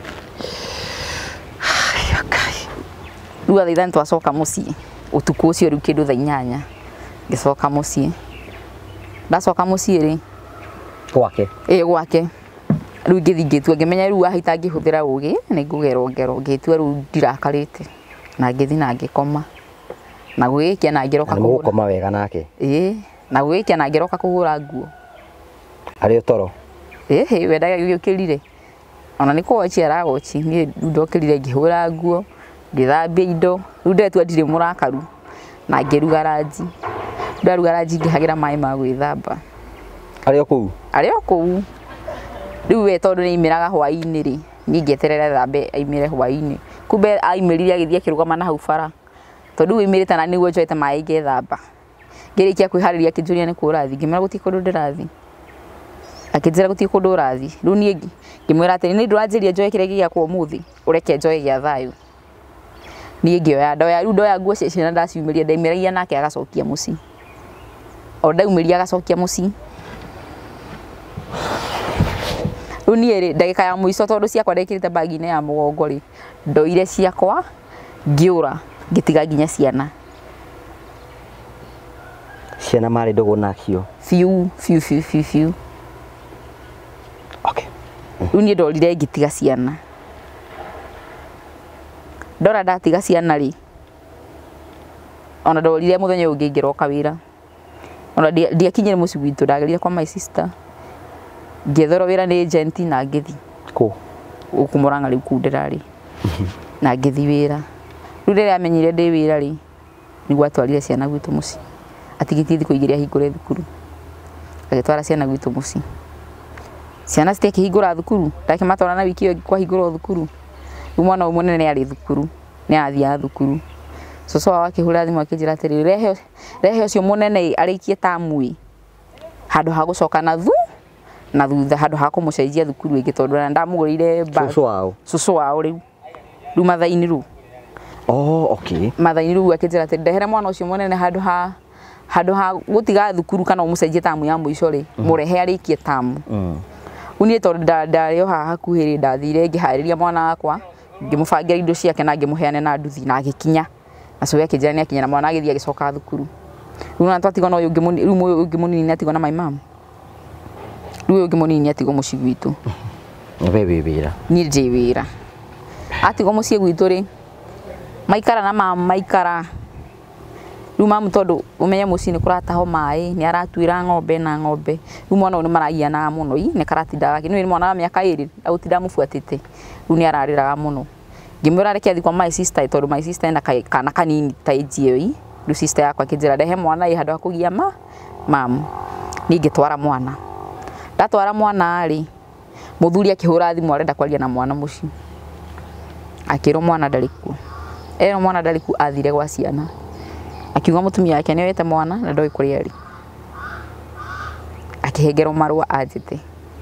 riu athaitha ntwacoka mucii utuku ucio riu kindu thaa inyanya ngicoka mucii ndacoka mucii ri gwake eh gwake riu ngithi ngitua ngimenya riu ahita ngihuthira ugi ni ngugero ngero ngitua riu ndirakarite na ngithi na ngikoma na gwikia na ngiroka kuhura gukoma wega nake eh na gwikia na ngiroka kuhura nguo ari utoro eh he wendaga giukirire ona ni kuochi aragochi ni ndokirire ngihura nguo ngithambia indo riu ndetua ndire murakaru na ngiruga ranji ndaruga ranji ngihagira mai ma gwithamba ari oku ari oku riu we tondu ni imiraga hwaini ri ni ngieterera thambe aimire hwaini kumbe aimirire agithia kirugama na hau bara tondu imirite na niguo njoete mai ngethamba ngirikia kwihariria kijuria ni kurathi ngimera guti kundu ndirathi akijira guti kundu urathi riu ni ngimwira ati ni ndurajiria njoe kire gia kwa muthi ureke njoe gia thayu ni ngioya ndoya riu ndoya nguo ciana ndaciumiria ndaimiragia nake agacokia muci o ndaumiria agacokia muci Riu nie ri ndagika ya muico tondu ciakwa ndekirite bagi-ini ya mugongo ri ndoire ciakwa ngiura ngitiga nginya ciana ciana mari ndogo nakio fiu fiu fiu fiu fiu okay riu nie ndorire ngitiga ciana ndora ndatiga ciana ri ona ndorire muthenya ungi ngiroka wira ona ndiakinyire muci gwitu ndagerire kwa my sister ngethoro wira ni agent na ngithi ku ukumuranga riu ku ndirari na ngithi wira riu riria amenyire ndi wira ri niguo atwarire ciana gwitu muci atigiti thiku igiria hingure thukuru agitwara ciana gwitu muci ciana citikihingura thukuru ndakimatwara na wiki iyo kwa hingura thukuru riu mwana umwe nene ari thukuru ni athia thukuru soso wake hura thimu akijira atiri rehe rehe ucio munene arikie tamui handu ha gucoka na thu na thutha handu ha kumucenjia thukuru ingi tondu na ndamugurire ba soso wao soso wao riu riu mathaini ru oh okay mathaini ru akijira atiri ndehere mwana ucio munene handu ha handu ha gutiga thukuru kana umucenjie tamu ya muico ri murehe arikie tamu mm unie tondu ndario haha hakuhiri ndathire ngihariria mwana wakwa ngimubangira indo ciake na ngimuheane na nduthi na agikinya na so yake jirani akinya na mwana agithia agicoka thukuru riu na twatigo no yungi muni riu moyo ungi munini atigo na my mom riu ungi munini atigo muci gwitu wewe wira ni ndi wira atigo muci gwitu ri maikara na mama maikara riu mamu tondu umenye muci ni kurataho mai ni aratuira ng'ombe na ng'ombe riu mwana uyu ni maragiana muno i ni karatinda gaki ni mwana wa miaka iri agutinda mufuatite riu ni arariraga muno ngimwira reke athi kwa my sister tondu my sister enda kana kanini ta ijio i riu sister yakwa akijira ndehe mwana i handu akugia ma mamu ningitwara mwana ndatwara mwana ari muthuri akihura thimu arenda kwaria na mwana muci akiro mwana ndariku ero mwana ndariku athire gwa ciana akiuga mutumia yake ni wete mwana na ndoi kuria ri akihengero marua ajite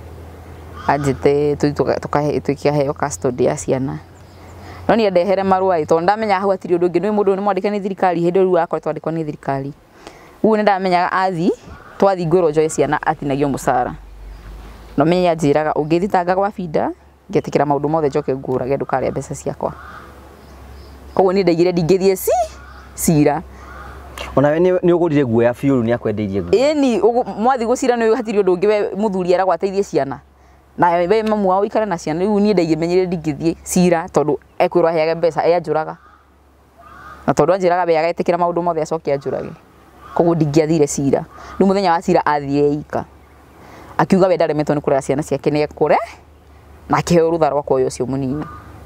ajite tukahe tukaheo custody ya ciana no ni ndehere marua ito ndamenya hau atiri undu ungi ni mundu ni mwandike ni thirikari hindi riu akwa twandikwo ni thirikari u ni ndamenya athi twathi ngoro joy ciana atinagio musara no menya njiraga ungithitanga gwa bida ngetikira maundu mothe njoke ngurage ndukaria mbeca ciakwa koguo ni ndaigire ndingithie si cira ona we ni ugurire guo ya fiuru ni akwendeirie guo eni mwathi gucira ni hatiri undu ungi we muthuri ara gwateithie ciana na we mamu wao ikara na ciana riu ni ndaigire menyire ndingithie cira tondu ekwirwa heage mbeca e anjuraga na tondu anjiraga be agaetikira maundu mothe acokia anjurage koguo ndingiathire cira riu muthenya wa cira athie ika akiuga we ndaremetwo ni kurera ciana ciake ni ekure na akiheo rutha rwa kuoya ucio munini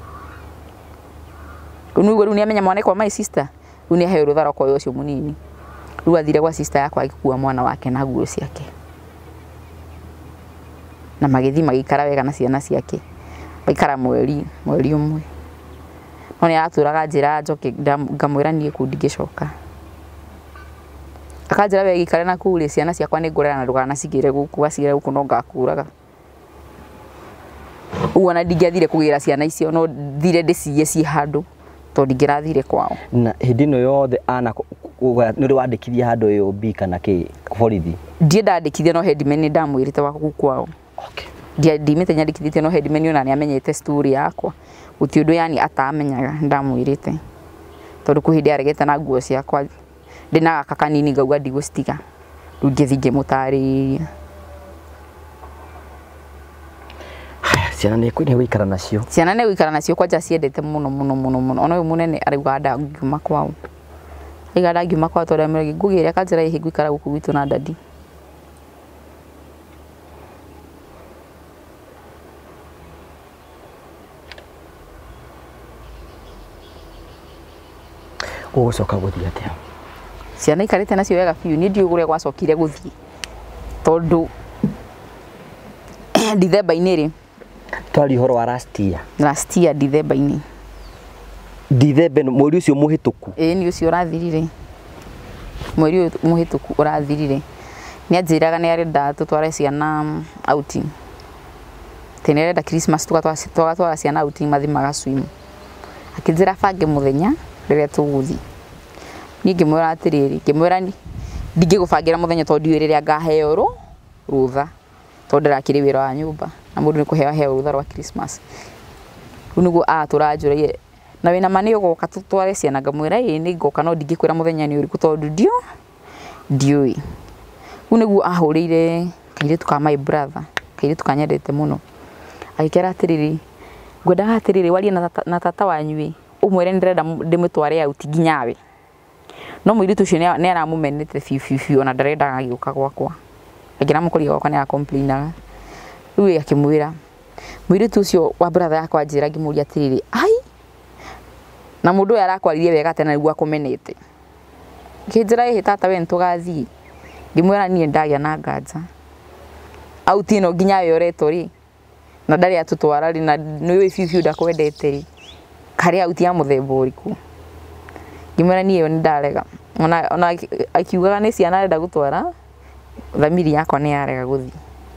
riu ni amenya mwana kwa my sister riu ni aheo rutha rwa kuoya ucio munini riu athire gwa sister yakwa agikua mwana wake na nguo ciake na magithi magikara wega na ciana ciake baikara mweri mweri umwe no ni aturaga njira njoke ngamwira nie ku ndingicoka akanjira we gikare na kuri ciana ciakwa ni ngurera na ndugana cigire guku acigire guku no ngakuraga uona ndingiathire kugira ciana icio no thire ndiciye ci handu to ndingirathire kwao na hindi no yothe ana ni ri wandikithia handu yo bi kana ki borithi ndie ndandikithia no headman ni ndamwirite wa kwao okay dia ndimete nyandikithite no headman ona ni amenyete story yakwa uti undu yani atamenyaga ndamwirite tondu kuhindi aregete na nguo ciakwa ndina gaka kanini ngauga ndigusitiga riu ngithi ngimutariria ciana ni kwini gwikara nacio ciana ni gwikara nacio kwanja ciendete muno muno muno muno ona uyu munene arauga ndangiuma kwao aiga ndangiuma kwao tondu ameregi ngugiria kanjira ihi gwikara guku gwitu na dadi ugucoka guthii atia ciana ikarite nacio wega biu ni ndiugure gwacokire guthii tondu December-ini ri twari horo wa last year last year December-ini December mweri ucio muhituku eh ni ucio urathirire mweri muhituku urathirire ni anjiraga ni arenda tutware ciana outing tenere Christmas tukatwara tukatwara ciana outing mathimaga swim akinjira bange muthenya riria tuguthi ningi mwira atiriri ngimwira ni ndingigubangira muthenya tondu riria ngaheo ru rutha tondu ndakiri wira wa nyumba na mundu ni kuhewa hewa rutha rwa Christmas unugo a turanjure na wina mani ugoka tutware ciana ngamwira ii ni ngoka no ndingikwira muthenya ni uriku tondu ndio ndiui unugo ahurire kairitu ka my brother kairitu kanyendete muno agikera atiriri ngwenda atiriri warie na tata wanyu umwire ndirenda ndimutware out nginyawe no muiritu ucio ne aramumenete fiu fiu fiu ona ndarenda agiuka gwakwa agira mukuri gwakwa ne complainaga riu akimwira muiritu ucio wa brother yakwa njira ngimuria atiriri ai na mundu arakwaririe wega tena niguo akumenete kinjira ihi tata we ntugathii ngimwira nie ndagia na nganja out ino nginyawe oreto ri na ndari atutwara ri na niwe fiu fiu ndakwendete ri kari out ya muthemba uriku ngimwira nie ni ndarega ona ona akiugaga ni ciana arenda gutwara thamiri yakwa ni yarega guthi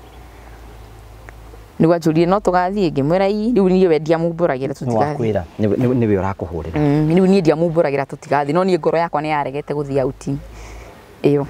ni gwajurie no tugathie ngimwira ii riu nie wendia mumburagira tutigathie niwe urakuhurira riu nie ndia mumburagira tutigathie no nie ngoro yakwa ni yaregete guthi out iyo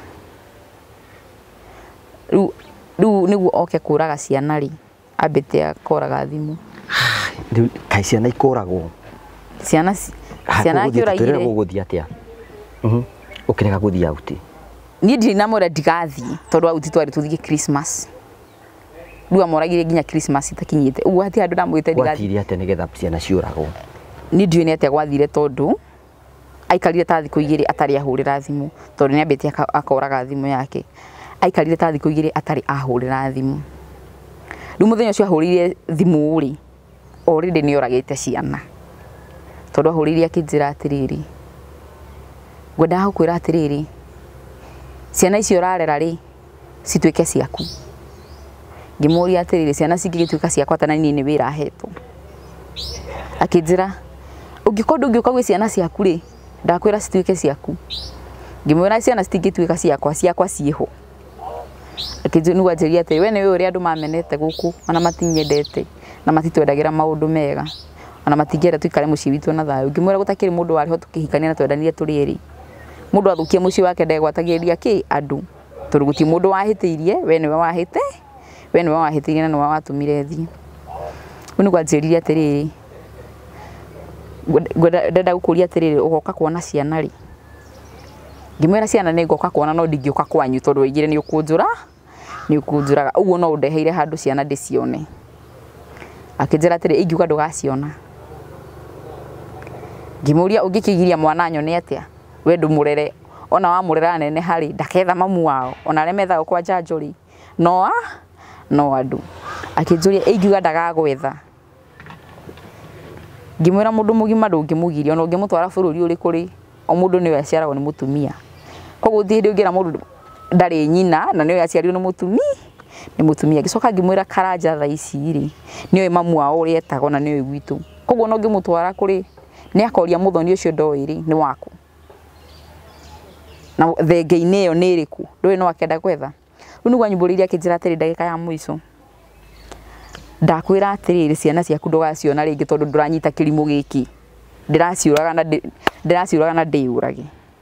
riu riu niguo oke kuraga ciana ri ambite akoraga thimu kai ciana ikoragwo ciana ciana kiuragire guguthia atia mhm ukirega guthi out ni ndi na mora ndigathie tondu out twari tuthie Christmas riu amoragire nginya Christmas itakinyite uguo hati andu ndamwite ndigathie gwatiri ate nigetha ciana ciuragwo ni ndi ni ate gwathire tondu aikarire ta thiku igiri atari ahurira thimu tondu ni ambite akoraga thimu yake aikarire ta thiku igiri atari ahurira thimu riu muthenya ucio ahurire thimu ri already ni oragite ciana tondu ahurire akinjira atiriri ngwenda gukwira atiriri ciana icio rarera ri cituike ciaku ngimuria atiriri ciana cingigituika ciakwa tana nie ni wira hetwo akinjira ungikondu ungiuka gwi ciana ciaku ri ndakwira cituike ciaku ngimwira ciana citingituika ciakwa ciakwa ciiho akinjira nu gwajeria ati we ni we uri andu mamenete guku ona matinyendete na matitwendagira maundu mega ona matingera tuikare mucii witu na thayu ngimwira gutakiri mundu wariho tukihikania na twendanire turi eri mundu athukie mucii wake ndegwatagiria ki andu turuguti mundu wahitiirie we niwe wahite we niwe wahitiirie na niwe watumire thii unu gwajeria atiriri ndenda gukuria atiriri ugoka kuona ciana ri ngimwira ciana ni ngoka kuona no ndingiuka kwanyu tondu igire ni ukunjura ni ukunjuraga uguo no undeheire handu ciana ndicione akinjira atiri ingiuka ndugaciona ngimuria ungikigiria mwana nyone atia we ndumurere ona wa murera nene hari ndaketha mamu wao ona remetha kwa janjuri no no andu akinjuria ingiuka ndagagwetha ngimwira mundu mugima ndungimugiria ona ungimutwara bururi uri kuri o mundu niwe aciaragwo ni mutumia koguo thiri ungira mundu ndari nyina na niwe aciarirwo ni mutumi ni mutumia gicoka ngimwira karanja tha ici ri niwe mamu wao uri etagwo na niwe gwitu koguo no ngimutwara kuri ni akoria muthoni ucio ndoiri ni waku na thenge-ini iyo ni iriku ndui no akenda gwetha riu niguo anyumburiria akinjira atiri ndagika ya muico ndakwira atiriri ciana ciaku ndugaciona ringi tondu nduranyita kirimu giki ndiraciuraga na ndiraciuraga na ndiurage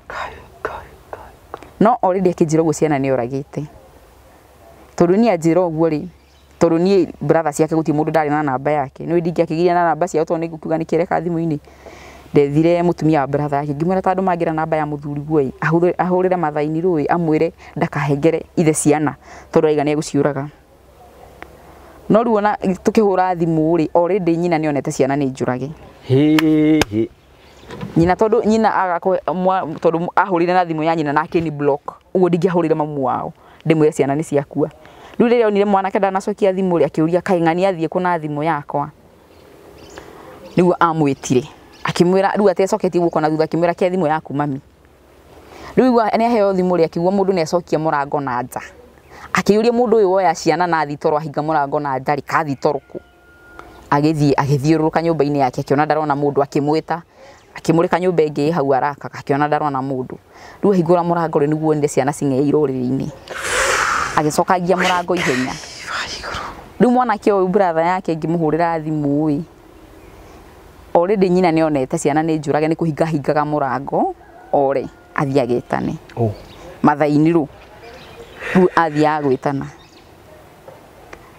no already akinjira uguo ciana ni oragite tondu ni anjira uguo ri tondu ni brother ciake guti mundu ndari na namba yake no ndingi akigiria na namba ciao tondu nigukiuga nikireka thimu-ini ndethire mutumia wa brother yake ngimwira tondu mangira namba ya muthuri guoi ahurire mathaini rui amwire ndakahengere ithe ciana tondu aiga ni eguciuraga no riu ona tukihura thimu ri already nyina ni onete ciana ni njurage hi hi nyina tondu nyina agakwe tondu ahurire na thimu ya nyina nake ni block uguo ndingiahurire mamu wao ndimwire ciana ni ciakua riu riria onire mwana kenda nacokia thimu ri akiuria kaing'ani athie kuna thimu yakwa niguo amwitire akimwira riu atecoketie guko na thutha akimwira ke thimu yaku mami riu ni aheo thimu ri akigwa mundu ni acokia murango na nja akiuria mundu uyu woya ciana na thitoro ahinga murango na nja ri ka thitoroku agithie agithiururuka nyumba-ini yake akiona ndarona mundu akimwita akimurika nyumba ingi hau araka akiona ndarona mundu riu ahingura murango ri niguo nde ciana cingeirwo riri-ini agicokagia murango ihenya riu mwanake uyu brother yake ngimuhurira thimu ui already nyina ni onete ciana ni njurage ni kuhinga hingaga murango ore athia agitane oh mathaini ru ru athia agwitana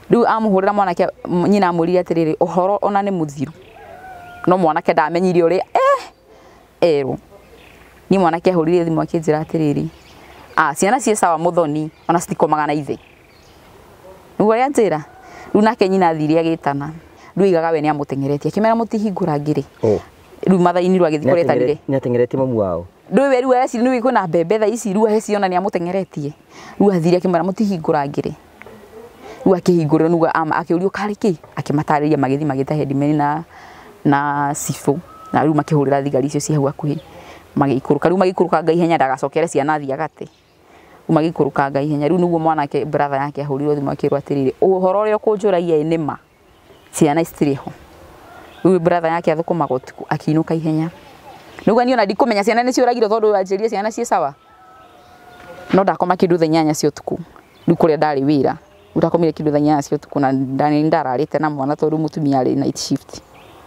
riu amuhurira mwanake nyina amurire atiriri uhoro ona ni muthiru no mwanake ndamenyire uri eh ero ni mwanake ahurire thimu akinjira atiriri ah ciana cie sawa muthoni ona citikomaga na ithe nigu ria njira riu nake nyina athire agitana riu igaga we ni amutengeretie akimera mutihingura ngiri oh riu mathaini riu agithikoretanire ni atengeretie mamu wao riu we riu eci riu ikuna mbembe tha ici riu heciona ni amutengeretie riu athire akimera mutihingura ngiri riu akihingura nuga ama akiurio kariki akimatariria magithi magita headman na na sifu na riu makihurira thigari icio cia hakuhi magikuruka riu magikuruka ngai henya ndagacokere ciana thia gate magikuruka ngai henya riu niguo mwanake brother yake ahurirwo thimu akirwa atiriri uhoro uria kunjuragia nima ciana istiriho riu brother yake athukuma gotuku akiinuka ihenya niguo niona ndikumenya ciana ni ciuragire tondu anjirie ciana cie sawa no ndakoma kindu the nyanya cio tuku riu kuria ndari wira utakomire kindu the nyanya cio tuku na ndani ndararite na mwana tondu mutumia ari night shift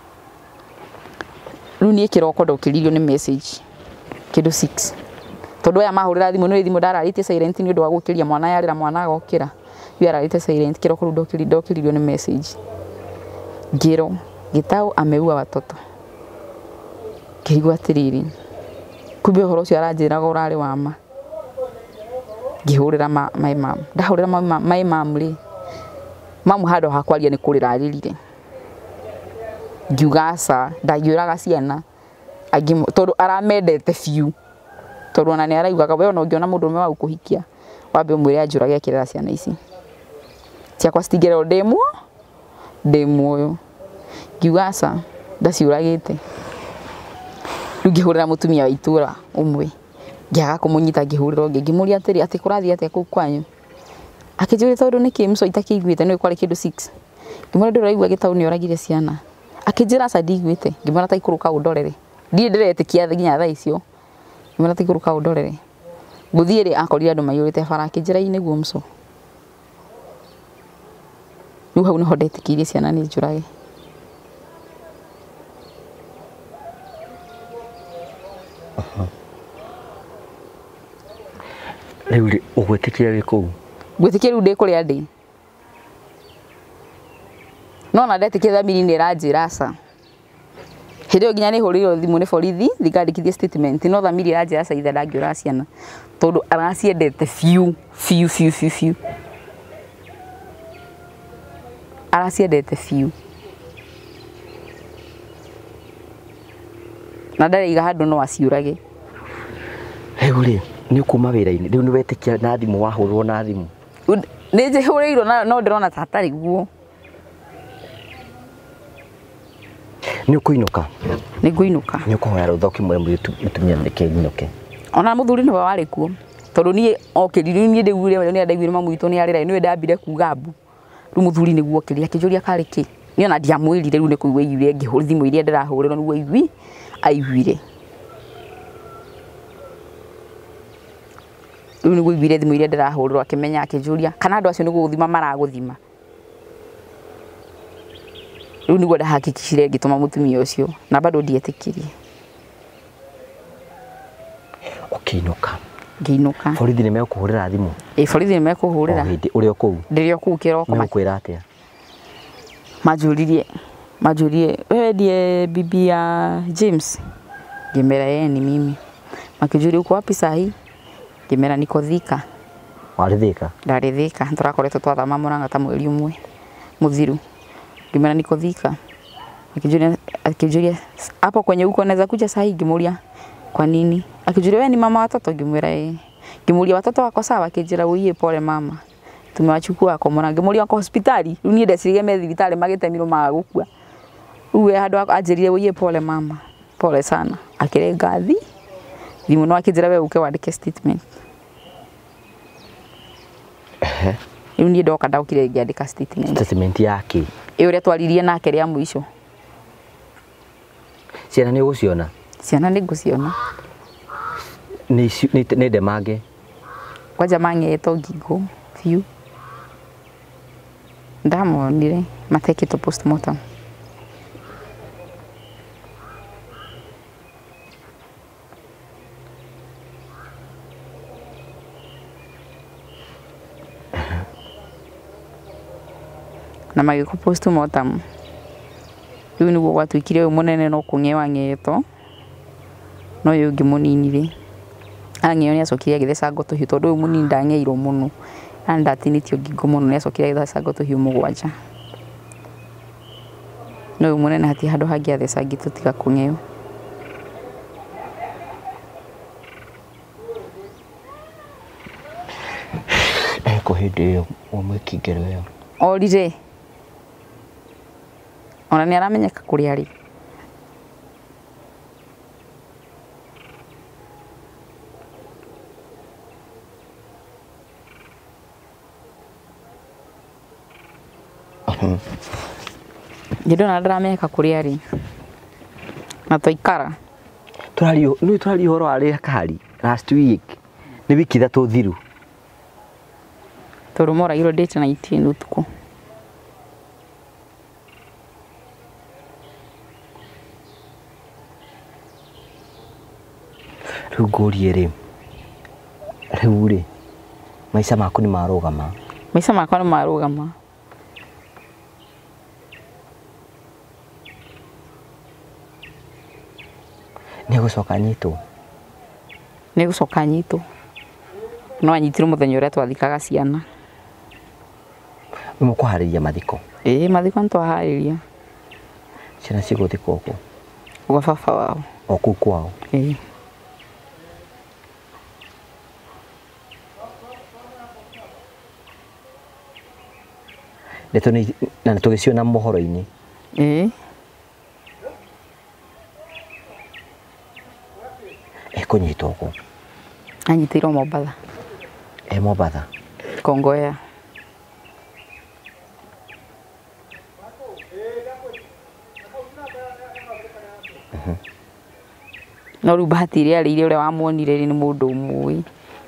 riu nie kiroko ndokiririo ni message kindu six tondu aya mahurira thimu no thimu ndararite silent ni undu wa gukiria mwana yarira mwana agokira yu ararite silent kiroko ru ndokiri ndokiririo ni message ngiro gitau ameua watoto kirigwa atiriri kumbe horo cio aranjiraga urari wama ngihurira my mom ndahurira my mom ri mamu hado hakwaria ni kurira aririre ngiugasa ndagiuraga ciana agimo tondu aramendete fiu tondu ona ni araugaga we ona ungiona mundu umwe wa kuhikia wambe mwire anjurage akirira ciana ici ciakwa citingero ndemwo ndemwoyo ngiugasa ndaciuragite riu ngihurira mutumia wa itura umwe ngiaga kumunyita ngihurira ungi ngimuria atiri ati kurathia ati kuu kwanyu akijuri tondu niki mso itakiguite no ikwari kindu six ngimura ndiraigua gitau ni oragire ciana akijira sadigwite ngimara taikuruka undorere ndie ndiretikia nginya thaa icio ngimara taikuruka undorere guthiire akorire andu mayurite bara akijira ine guo mso riu hau niho ndetikirie ciana ni njurage riu ugwetikia ri kuu gwitikia riu ndi kuria ndi no na ndetikia thamiri ni ranjira sa hirio ginya ni huriro thimu ni borithi thikandikithie statement no thamiri ranjira sa itha ndangiura ciana tondu araciendete fiu fiu fiu fiu fiu araciendete fiu na ndariga handu no aciurage riu ri ni kuma wira-ini riu ni wetikia na thimu wahurwo na thimu ni njihuriirwo no ndirona tatari guo ni ukuinuka ni nguinuka ni ukuhoya ruthoki mwe mutumia ndeke inuke ona muthuri ni wari kuo tondu ni okirire ni ndigure ni ndaiguire mamu itu ni arira ni ndambire kuga mbu riu muthuri ni guokiria akijuria kari ki ni ona ndiamwirire riu ni kuigwa igire ngihuri thimu iria ndirahurirwo ni igwi aiguire riu ni guigwire thimu iria ndirahurirwo akimenya akijuria kana andu acio ni guthima maraguthima riu niguo ndahakikishire ngituma mutumia ucio na bado ndietikirie ukiinuka ngiinuka borithi ni mekuhurira thimu e borithi ni mekuhurira hindi uri kuu ndirio kuu kiroko makwira atia majuririe majurie wewe ndiye bibi ya James ngimera yeye ni mimi makijuri uko wapi sahi ngimera niko Thika warithika ndarithika turakoretwo twathama Murang'a ta mweri umwe muthiru ngimera niko Thika akijuri akijuri hapo kwenye uko naweza kuja sahi ngimuria kwa nini akijuri wewe ni mama watoto ngimwira yeye ngimuria watoto wako sawa akijira uiye pole mama tumewachukua kwa Murang'a ngimuria kwa hospitali riu ni ndecirige me thibitari magitemirwo magukua uwe handu ajirire uiye pole mama pole sana akirenga thi thimu no akijira we uke wandike statement ehe riu ni ndoka ndaukire ngiandika statement statement yake e uria twaririe nake ria muico ciana ni uguciona ciana ni nguciona ni ni ndemange kwanja mangeto ngingo fiu ndamonire matekito postmortem na magiko post mortem riu niguo gwatuikire uyu munene no kungewa ngeto no uyu ungi munini ri ang'eo ni acokire agithesa ngoto hiu tondu uyu munini ndang'eirwo muno anda atinitio ngingo muno ni acokire agithesa ngoto hiu mugwanja no uyu munene hati handu hangi athesa ngito tiga kung'eo eko hindi iyo umwikingero iyo orire ona ni aramenyeka kuria ri Jido na ndaramenyeka kuria ri na toikara turario ni turario horo ari akari last week ni wiki thatu thiru turumora iro date nineteen utuku riu ngurie ri riu ri maica maku ni marugama maica makwa ni marugama ni gucoka nyitwo ni gucoka nyitwo no anyitirwo muthenya uria twathikaga ciana mu kuhariria mathiko eh mathiko ntwahariria ciana ciguthikwo ku gwa baba wao oku kwao eh Neto ni na tugiciona mohoro-ini eh ekunyitwo ku anyitirwo Mombatha e Mombatha Kongoya no riu bahati iria arĩire ũrĩa wamuonire nĩ mũndũ ũmũĩ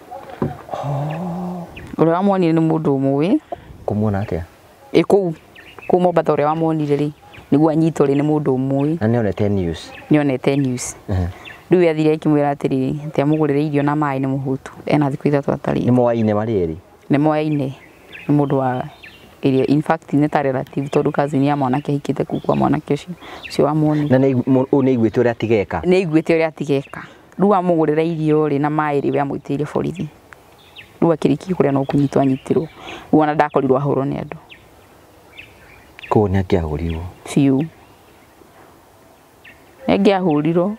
ũrĩa wamuonire nĩ mũndũ ũmũĩ kumuona atia ĩ kũu kũu Mombatha ũrĩa wamuonire rĩ nĩguo anyitwo rĩ nĩ mũndũ ũmũĩ na nĩonete news nĩonete news riu athire akĩmwĩra atĩrĩrĩ atĩ amũgũrĩre irio na maĩ nĩ mũhutu ena thikũ ithatũ atarĩ nĩ moaine marĩ erĩ nĩ moaine nĩ mũndũ wa area in fact nĩ ta relative tondu cousin ya mwanake hikite kuu kwa mwanake ũcio ũcio wamuonire na nĩ iguĩte ũrĩa atigeka nĩ iguĩte ũrĩa atigeka riu amũgũrĩra irio rĩ na maĩ rĩ we amwĩtĩire borithi riu akĩrĩkia kũrĩa no kũnyitwo anyitirwo riu ona ndakorirwo ahũrwo nĩ andũ kũu nĩ angĩahũrirwo biũ nĩ angĩahũrirwo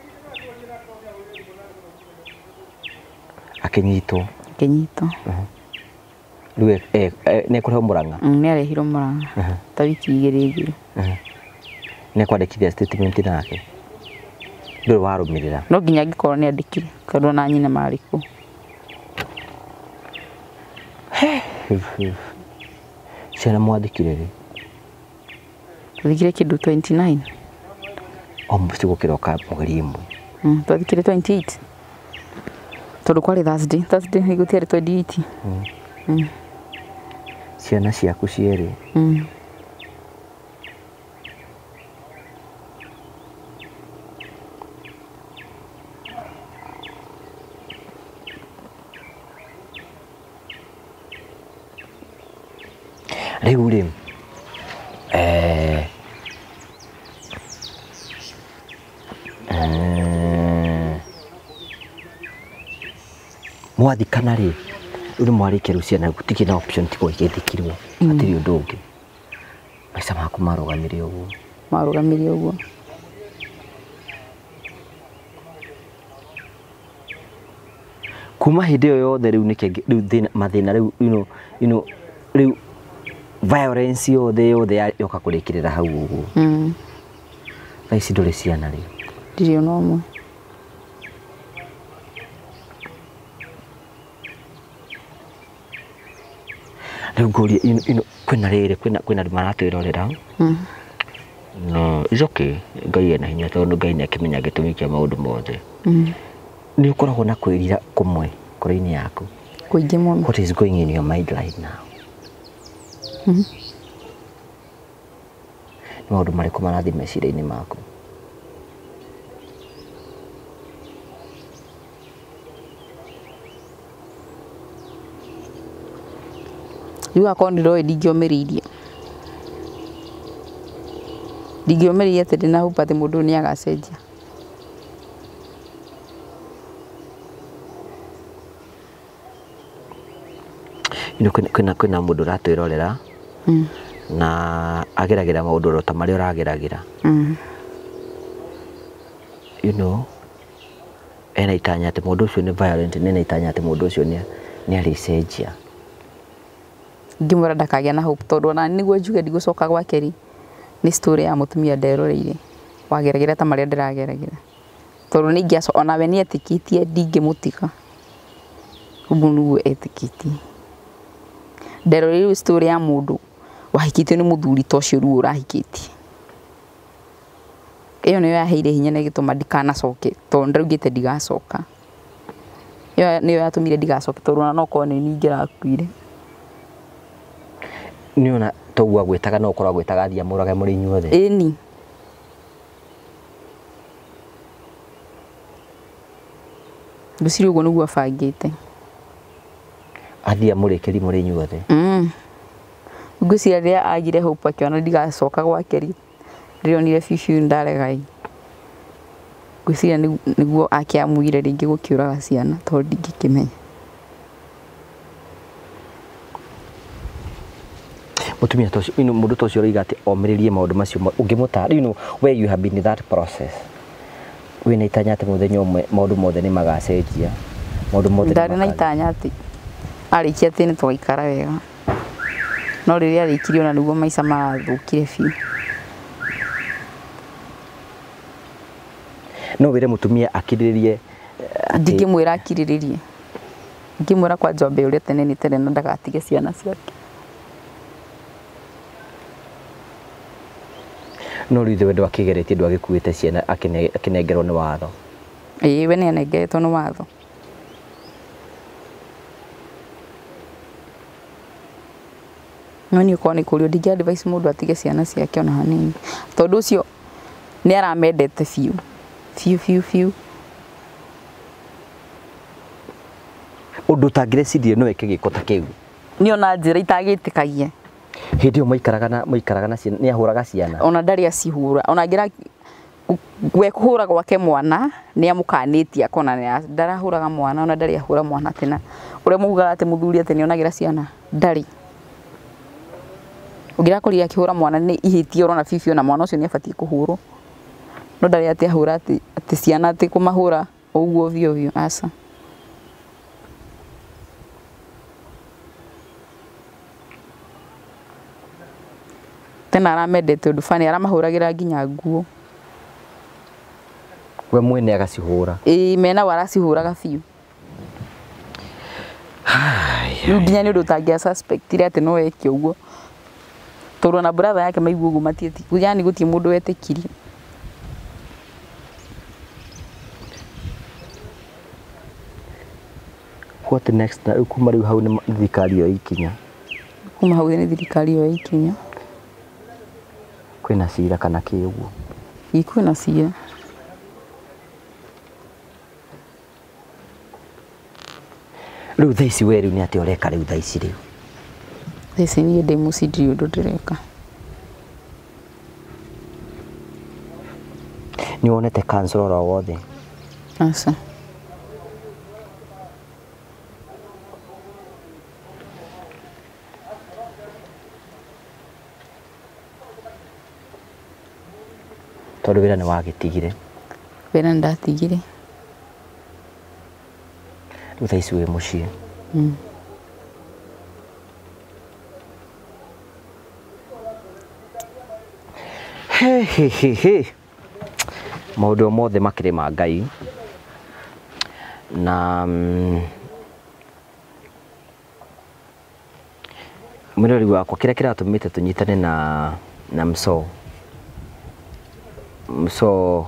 akĩnyitwo akĩnyitwo rĩu nĩ ekũrehwo Mũrang'a nĩ arehirwo Mũrang'a ta wiki igĩrĩ igĩrĩ nĩ ekwandĩkithia statement nake ndũrĩ warũmĩrĩra no nginya angĩkorwo nĩ andĩkire tondũ ona nyina marĩ kuo ciana mwathikire rĩ twathikire kĩndũ twenty nine o mũciĩ gũkĩroka mweri ĩmwe twathikire twenty eight tondu kwari Thursday Thursday igutiari twenty eight ciana ciaku cierĩ rĩu rĩ eh mwathikana rĩ rĩu nĩ mwarĩkia rĩu ciana gũtirĩ na option tiga igĩthikirwo hatirĩ ũndũ ũngĩ maica maku marũgamire ũguo marũgamire ũguo kuma hĩndĩ ĩyo yothe rĩu nĩkĩ rĩu mathĩna rĩu you know rĩu violence yothe yothe yoka kũrĩkĩrĩra hau ũguo thaa ici ndũrĩ ciana rĩ ndirĩ ona ũmwe rĩu ngũria kwĩna rĩrĩ kwĩna maratwĩrorera no is okay Ngai ena hinya tondũ Ngai nĩ akĩmenya gĩtũmi kĩa maũndũ mothe nĩ ũkoragwo na kwĩrira kũmwe kũrĩ-inĩ yaku kũingĩ mũno what is going in your mind right now nĩ maũndũ marĩkũ marathiĩ meciria-inĩ maku riu akorwo nĩndoĩ ndingĩũmĩrĩirie ndingĩũmĩrĩria atĩ ndĩna hope atĩ mũndũ nĩ agacenjia. Ino kwina kwina mũndũ ratwĩrorera mm. na ageragira maũndũ rota marĩa ũrageragira mm. you know ena itanya atĩ mũndũ ũcio nĩ violent, nena itanya atĩ mũndũ ũcio nĩ nĩ alicenjia. Ngĩmwĩra ndakagĩa na hope tondũ ona nĩguo njuge ndigũcoka gwake ri nĩ story ya mũtumia nderoreire wageragĩra ta marĩa ndĩrageragĩra tondũ nĩ ingĩaco ona we nĩ etĩkĩtie ndingĩmũtiga ũguo nĩguo etĩkĩtie. Nderoreire story ya mũndũ wahikĩtio nĩ mũthuri ta ũcio rĩu ũrahikĩtie. Iyo nĩyo yaheire hinya na gĩtũma ndikanacoke tondũ ndaugĩte ndigacoka. Iyo nĩyo yatũmire ndigacoke tondũ ona no korwo nĩ niĩ ingĩrakuire. Nĩ ona toguo agwĩtaga no korwo agwĩtaga thia mũrage mũrĩ inyuothe. Ĩni. Ndũciri ũguo nĩguo abangĩte. Athia mũrĩkĩri mũrĩ inyuothe. Mm. Ngwĩciria rĩrĩa agire hope akĩona ndigacoka gwake ri ndĩronire bibiũ ndaregai. Ngwĩciria nĩguo akĩamũire rĩngĩ gũkĩũraga ciana tondũ ndingĩkĩmenya. Mutumia ta ũcio ino mũndũ ta ũcio ũroiga atĩ omĩrĩrie maũndũ macio ũngĩmũtaara, you know where you have been in that process. Wĩna itanya atĩ mũthenya ũmwe maũndũ mothe nĩ magacenjia. Maũndũ mothe ndarĩ na itanya atĩ arĩkia atĩ nĩ twaikara wega. No rĩrĩa arĩkirie ona nĩguo maica marathũkire biũ. No wĩre mũtumia akirĩrĩrie ndingĩmwĩra akirĩrĩrie. Ngĩmwĩra kwa Njombe ũrĩa tene nĩ tene na ndagatige ciana ciake. No rĩu wendo akĩgeretie ndũ agĩkuĩte ciana akĩnengerwo nĩ watho. Ĩĩ we nĩ anengeretwo nĩ watho. No niĩ korwo nĩ kũrĩo ndingĩ advice mũndũ atige ciana ciake ona hanini. Tondũ ũcio nĩ aramendete biũ. Fiu fiu fiu. Ũndũ ũtangĩrecirie no eke gĩko ta kĩu. Nĩ ona njĩra itagĩtĩkagia. Hĩndĩ ĩyo maikaraga na maikaraga na ciana, nĩ ahũraga ciana. Ona ndarĩ acihũra. Ona ngira we kũhũra gwake mwana nĩ amũkanĩtie akona ndarahũraga mwana ona ndarĩ ahũra mwana tena. Ũrĩa mugaga atĩ mũthuri atĩ nĩ onagĩra ciana ndarĩ. Ũngĩrakorire akĩhũra mwana nĩ ihĩtie ũrona bibiũ na mwana ũcio nĩ abatie kũhũrwo. No ndarĩ atĩ ahũra atĩ atĩ ciana atĩ kũmahũra ũguo vio vio aca. Tena aramendete ũndũ fani aramahũragĩra nginya nguo. We mwene agacihũra. Ĩĩ mena waracihũraga biũ. Rĩu nginya nĩ ũndũ ũtangĩa suspectire atĩ no eke ũguo. Tondũ na brother yake maigua ũguo matieti. Yani gũtirĩ mũndũ wetĩkirie. What next? Na kuma rĩu hau nĩ thirikari yo ikinya. Kuma hau nĩ thirikari yo ikinya. Kwĩna cira kana kĩ ũguo? Ĩ kwĩna cira. Rĩu thaa ici we rĩu nĩ atĩ ũreka rĩu thaa ici rĩu? Thaa ici niĩ ndĩ mũciĩ ndirĩ ũndũ ndĩreka. Nĩ wonete counselor o wothe? Aca. Tondũ wĩra nĩ wagĩtigire? Wĩra nĩ ndatigire. Rĩu thaa ici wĩ mũciĩ? Mm. He he he he. Maũndũ mothe makĩrĩ ma Ngai. Na mũrori wakwa kĩrĩa kĩratũmĩte tũnyitane na na Mso. Mso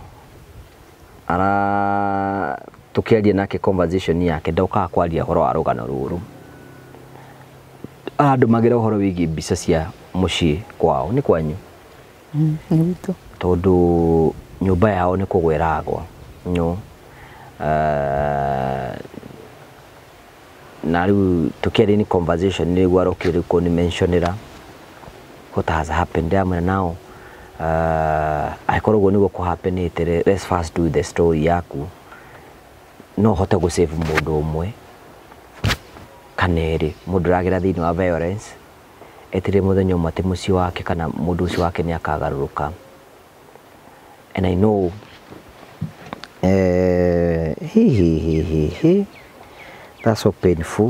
ara tukiaria nake conversation yake ndokaga kwaria ũhoro wa rũgano rũrũ. Andũ magĩra ũhoro wĩgiĩ mbica cia mũciĩ kwao nĩ kwanyu? Mm, nĩ gwitũ. Tondũ nyũmba yao nĩ kũgwa ĩragwa. No. Uh, na rĩu tukiaria ni conversation nĩ gwa rokire ko ni mentionera what has happened there now. uh, aikorwo guo niguo kuhappenite. Let's first do the story yaku no hote go save mundu umwe kaneri mundu ragira thiini wa violence etire muthenya umwe ati muci wake kana mundu ucio wake ni akagaruruka. And I know uh, he, he, he, he, he. That's so painful.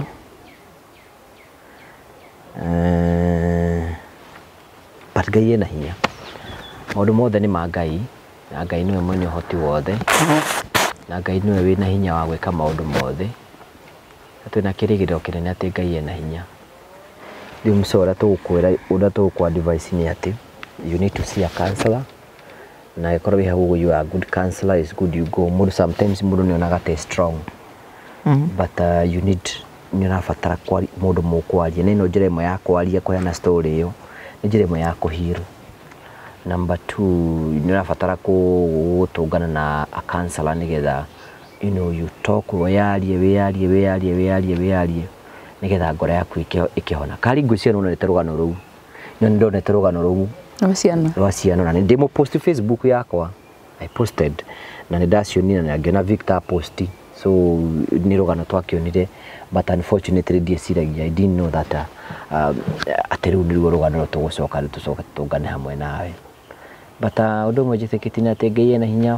Uh, but Ngai ena hinya. Maundu mothe ni ma Ngai, na Ngai niwe mwene uhoti wothe, na Ngai niwe wina hinya wa gwika maundu mothe. Twina kirigiro kinene ati Ngai ena hinya. Riu msora tugukwira uria tugukwa advice ni ati you need to see a counselor. Na ikorwo wi hagu you are a good counselor, is good you go. Mundu sometimes mundu ni onaga te strong. Mm -hmm. But uh, you need ni rafatara kwa mundu mukwaria nino njira imwe ya kwaria kwa na story iyo ni njira imwe ya kuhiru. Number two, ni rafatara gutungana na a counselor nigetha you know you talk weyarie weyarie weyarie weyarie weyarie nigetha ngoro yaku ikihona. Kari ngucia no nete rugano ruu no ndo nete rugano ruu rwa ciana rwa ciana na ndimo post Facebook yakwa I posted na ndacionire na ngiona Victor posti. So ni rugano twakionire, but unfortunately ndieciragia I didn't know that uh, um, ateru ni rugano tugucoka tucoka tungane hamwe nawe. But uh, undu mwe jitekitini ati Ngai ena hinya.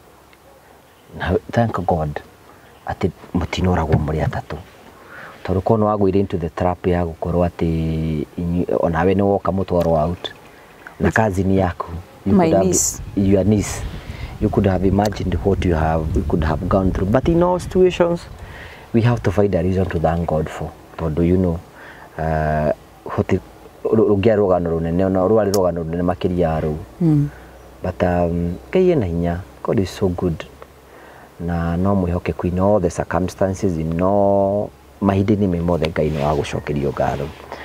Thank God ati mutinuragwo muri atatu. Tondu kono wagwire into the trap ya gukorwo ati onawe ni woka mutwaro out na kazi ni yaku. My niece. Your niece. You could have imagined what you have, you could have gone through. But in all situations, we have to find a reason to thank God for. Tondu you know, uh, hoti rugia rugano runene ona rwari rugano runene makiria ru. Mm. But um, Ngai ena hinya. God is so good. Na no mwihoke ku in all the circumstances, in no mahindini me mothe Ngai no agucokerio ngatho.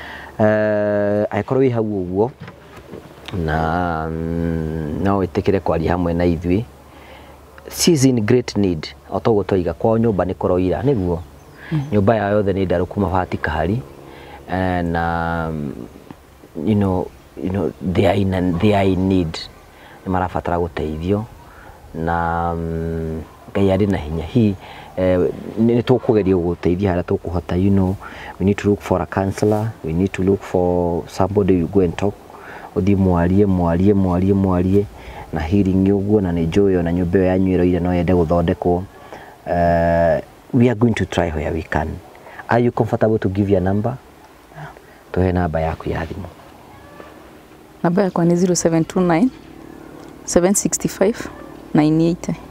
Uh, aikorwo wi hau uguo na no itekire kwari hamwe na ithui. She is in great need. Otogo toiga kwa nyumba ni koroira niguo. Mm. Nyumba ya yothe ni ndaruku mabati kahari. And um, you know, you know they are in an, they are in need. Ni marafatara guteithio na um, Ngai ari na hinya hi eh, ni tukugeria guteithia hara tukuhota. You know, we need to look for a counselor, we need to look for somebody you go and talk odi mwarie mwarie mwarie mwarie na healing uguo na ni joyo na nyumba ya nywiro ile no yende guthondekwo. Uh, we are going to try where we can. Are you comfortable to give your number? Tuhe namba yaku ya thimu. Namba yakwa ni zero seven two nine, seven six five, nine eight zero.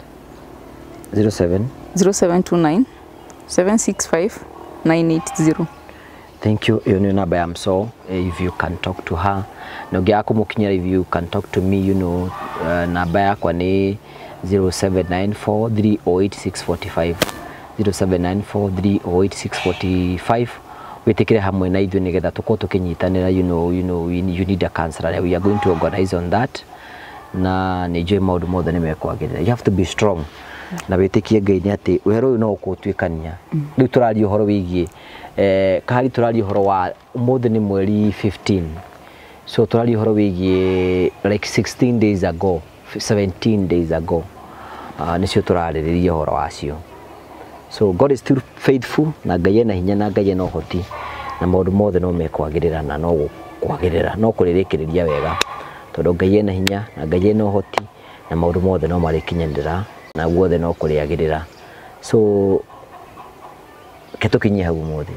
zero seven zero seven two nine, seven six five, nine eight zero. Thank you. Iyo ni namba ya Mso. If you can talk to her. No gia kumukinyira, if you can talk to me, you know, uh, namba yakwa ni zero seven nine four, three zero eight, six four five. zero seven nine four, three zero eight, six four five. Witikire hamwe na ithu nigetha tuko tukinyitanira. You know, you know, you need a counselor. We are going to organize on that. Na nijue maundu mothe ni mekwagirira. You have to be strong. Na witikie Ngai ni ati uhero no ukutwikania. Riu turaria uhoro wigie eh kari turaria uhoro wa umuthi ni mweri fifteen. So turaria uhoro wigie like sixteen days ago, seventeen days ago. Uh, nicio turaririria uhoro wacio. So God is still faithful na Ngai ena hinya na Ngai ena uhoti na maundu mothe no mekwagirira na no kwagirira no kuririkiriria wega tondu Ngai ena hinya na Ngai ena uhoti na maundu mothe no marikinyendera na guothe no kuriagirira. So ketukinye hau muthi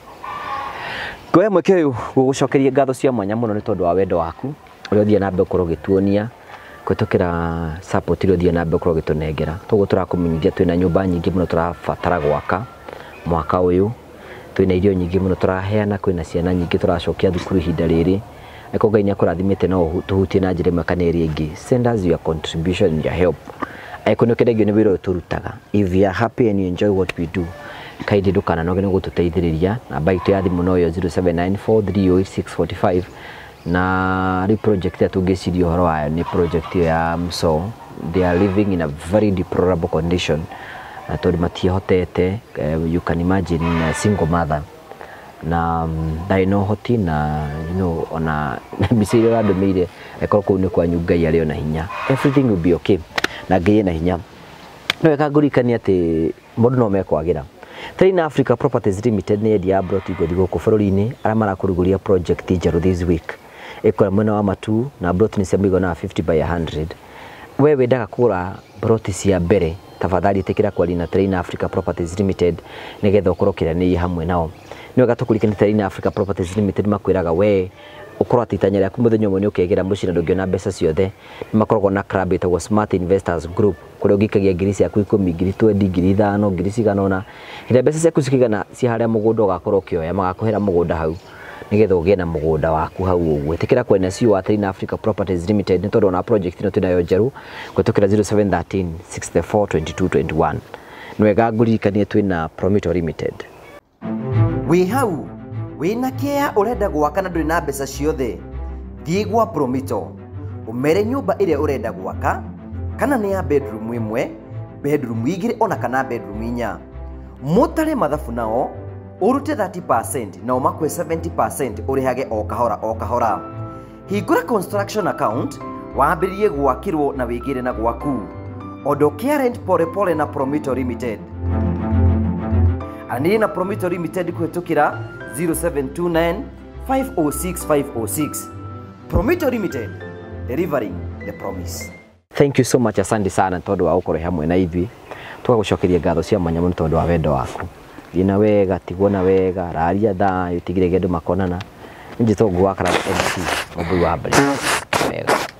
goe mweke uyu gugucokeria ngatho cia mwanya muno ni tondu wa wendo waku uria thia nambe ukorwo gituonia kwitukira support iria thia nambe ukorwo gitunengera toguo turakumenyithia twina nyumba nyingi muno turabatara gwaka mwaka uyu, twina irio nyingi muno turaheana, kwina ciana nyingi turacokia thukuru ihinda riri. Eko Ngai nĩakũrathimĩte no tuhutie na njĩra ĩmwe kana ĩrĩa ĩngĩ. Send us your contribution and your help. Eko nĩ kĩrĩa nĩ wĩra ũtũrutaga. If you are happy and you enjoy what we do, kaidi ndukana no gũtũteithĩrĩria. Namba itũ ya thimũ no yo zero seven nine four, three zero eight, six four five. Na ri project ya tungĩciria ũhoro wayo nĩ project ya Mso. They are living in a very deplorable condition. Tori matihotete, uh, you can imagine a single mother. na ndai no hoti na you know ona mbicire wa ndomire ekoro ku ni kwa nyungai ari ona hinya everything will be okay na ngai na hinya no ekagurikania ati mundu no mekwagira Train Africa Properties Limited ni endia brought igodi guku bururi-ini ara marakuruguria project njeru this week ikora mwena wa Matu na brought ni semigo na fifty by one hundred wewe ndaga kura brought cia mbere tafadhali tekira kwa lina Train Africa Properties Limited nigetha ukorokera ni hamwe nao niwe gatukurikana Train Africa Properties Limited makwiraga we ukorwa titanya ryaku muthenya umwe ni ukegera mucira ndungiona mbeca ciothe makoragwo na club itagwo Smart Investors Group kuria ugikagia ngiri ciaku ikumi ngiri twendi ngiri ithano ngiri ciganona hira mbeca ciaku cikigana ci haria mugunda ugakorwo ukioya magakuhera mugunda hau nigetha ugie na mugunda waku hau uguo tikira kwena C E O wa Train Africa Properties Limited ni tondu na project ino tunayo njeru gutukira zero seven one three six four two two two one nwega ngurikanie twina Prometo Limited wi hau wina kia urenda gwaka na nduri na mbeca ciothe thie gwa Prometo umere nyumba iria urenda gwaka kana ni ya bedroom imwe bedroom igire ona kana bedroom inya mutare mathabu nao urute thirty percent na umakwe seventy percent urihage o kahora o kahora hingura construction account wambirie gwakirwo na wigire na gwaku odokia rent pole pole na Prometo Limited ani na Prometo Limited kuhetukira zero seven two nine five zero six five zero six Prometo Limited delivering the promise. Thank you so much asante sana tondu wa ukore hamwe na ithi tugagucokeria ngatho cia manya muno tondu wa wendo waku ina wega tigona wega raria tha yutigire gendu makonana inji tongu wakara M C obu wa mbere wega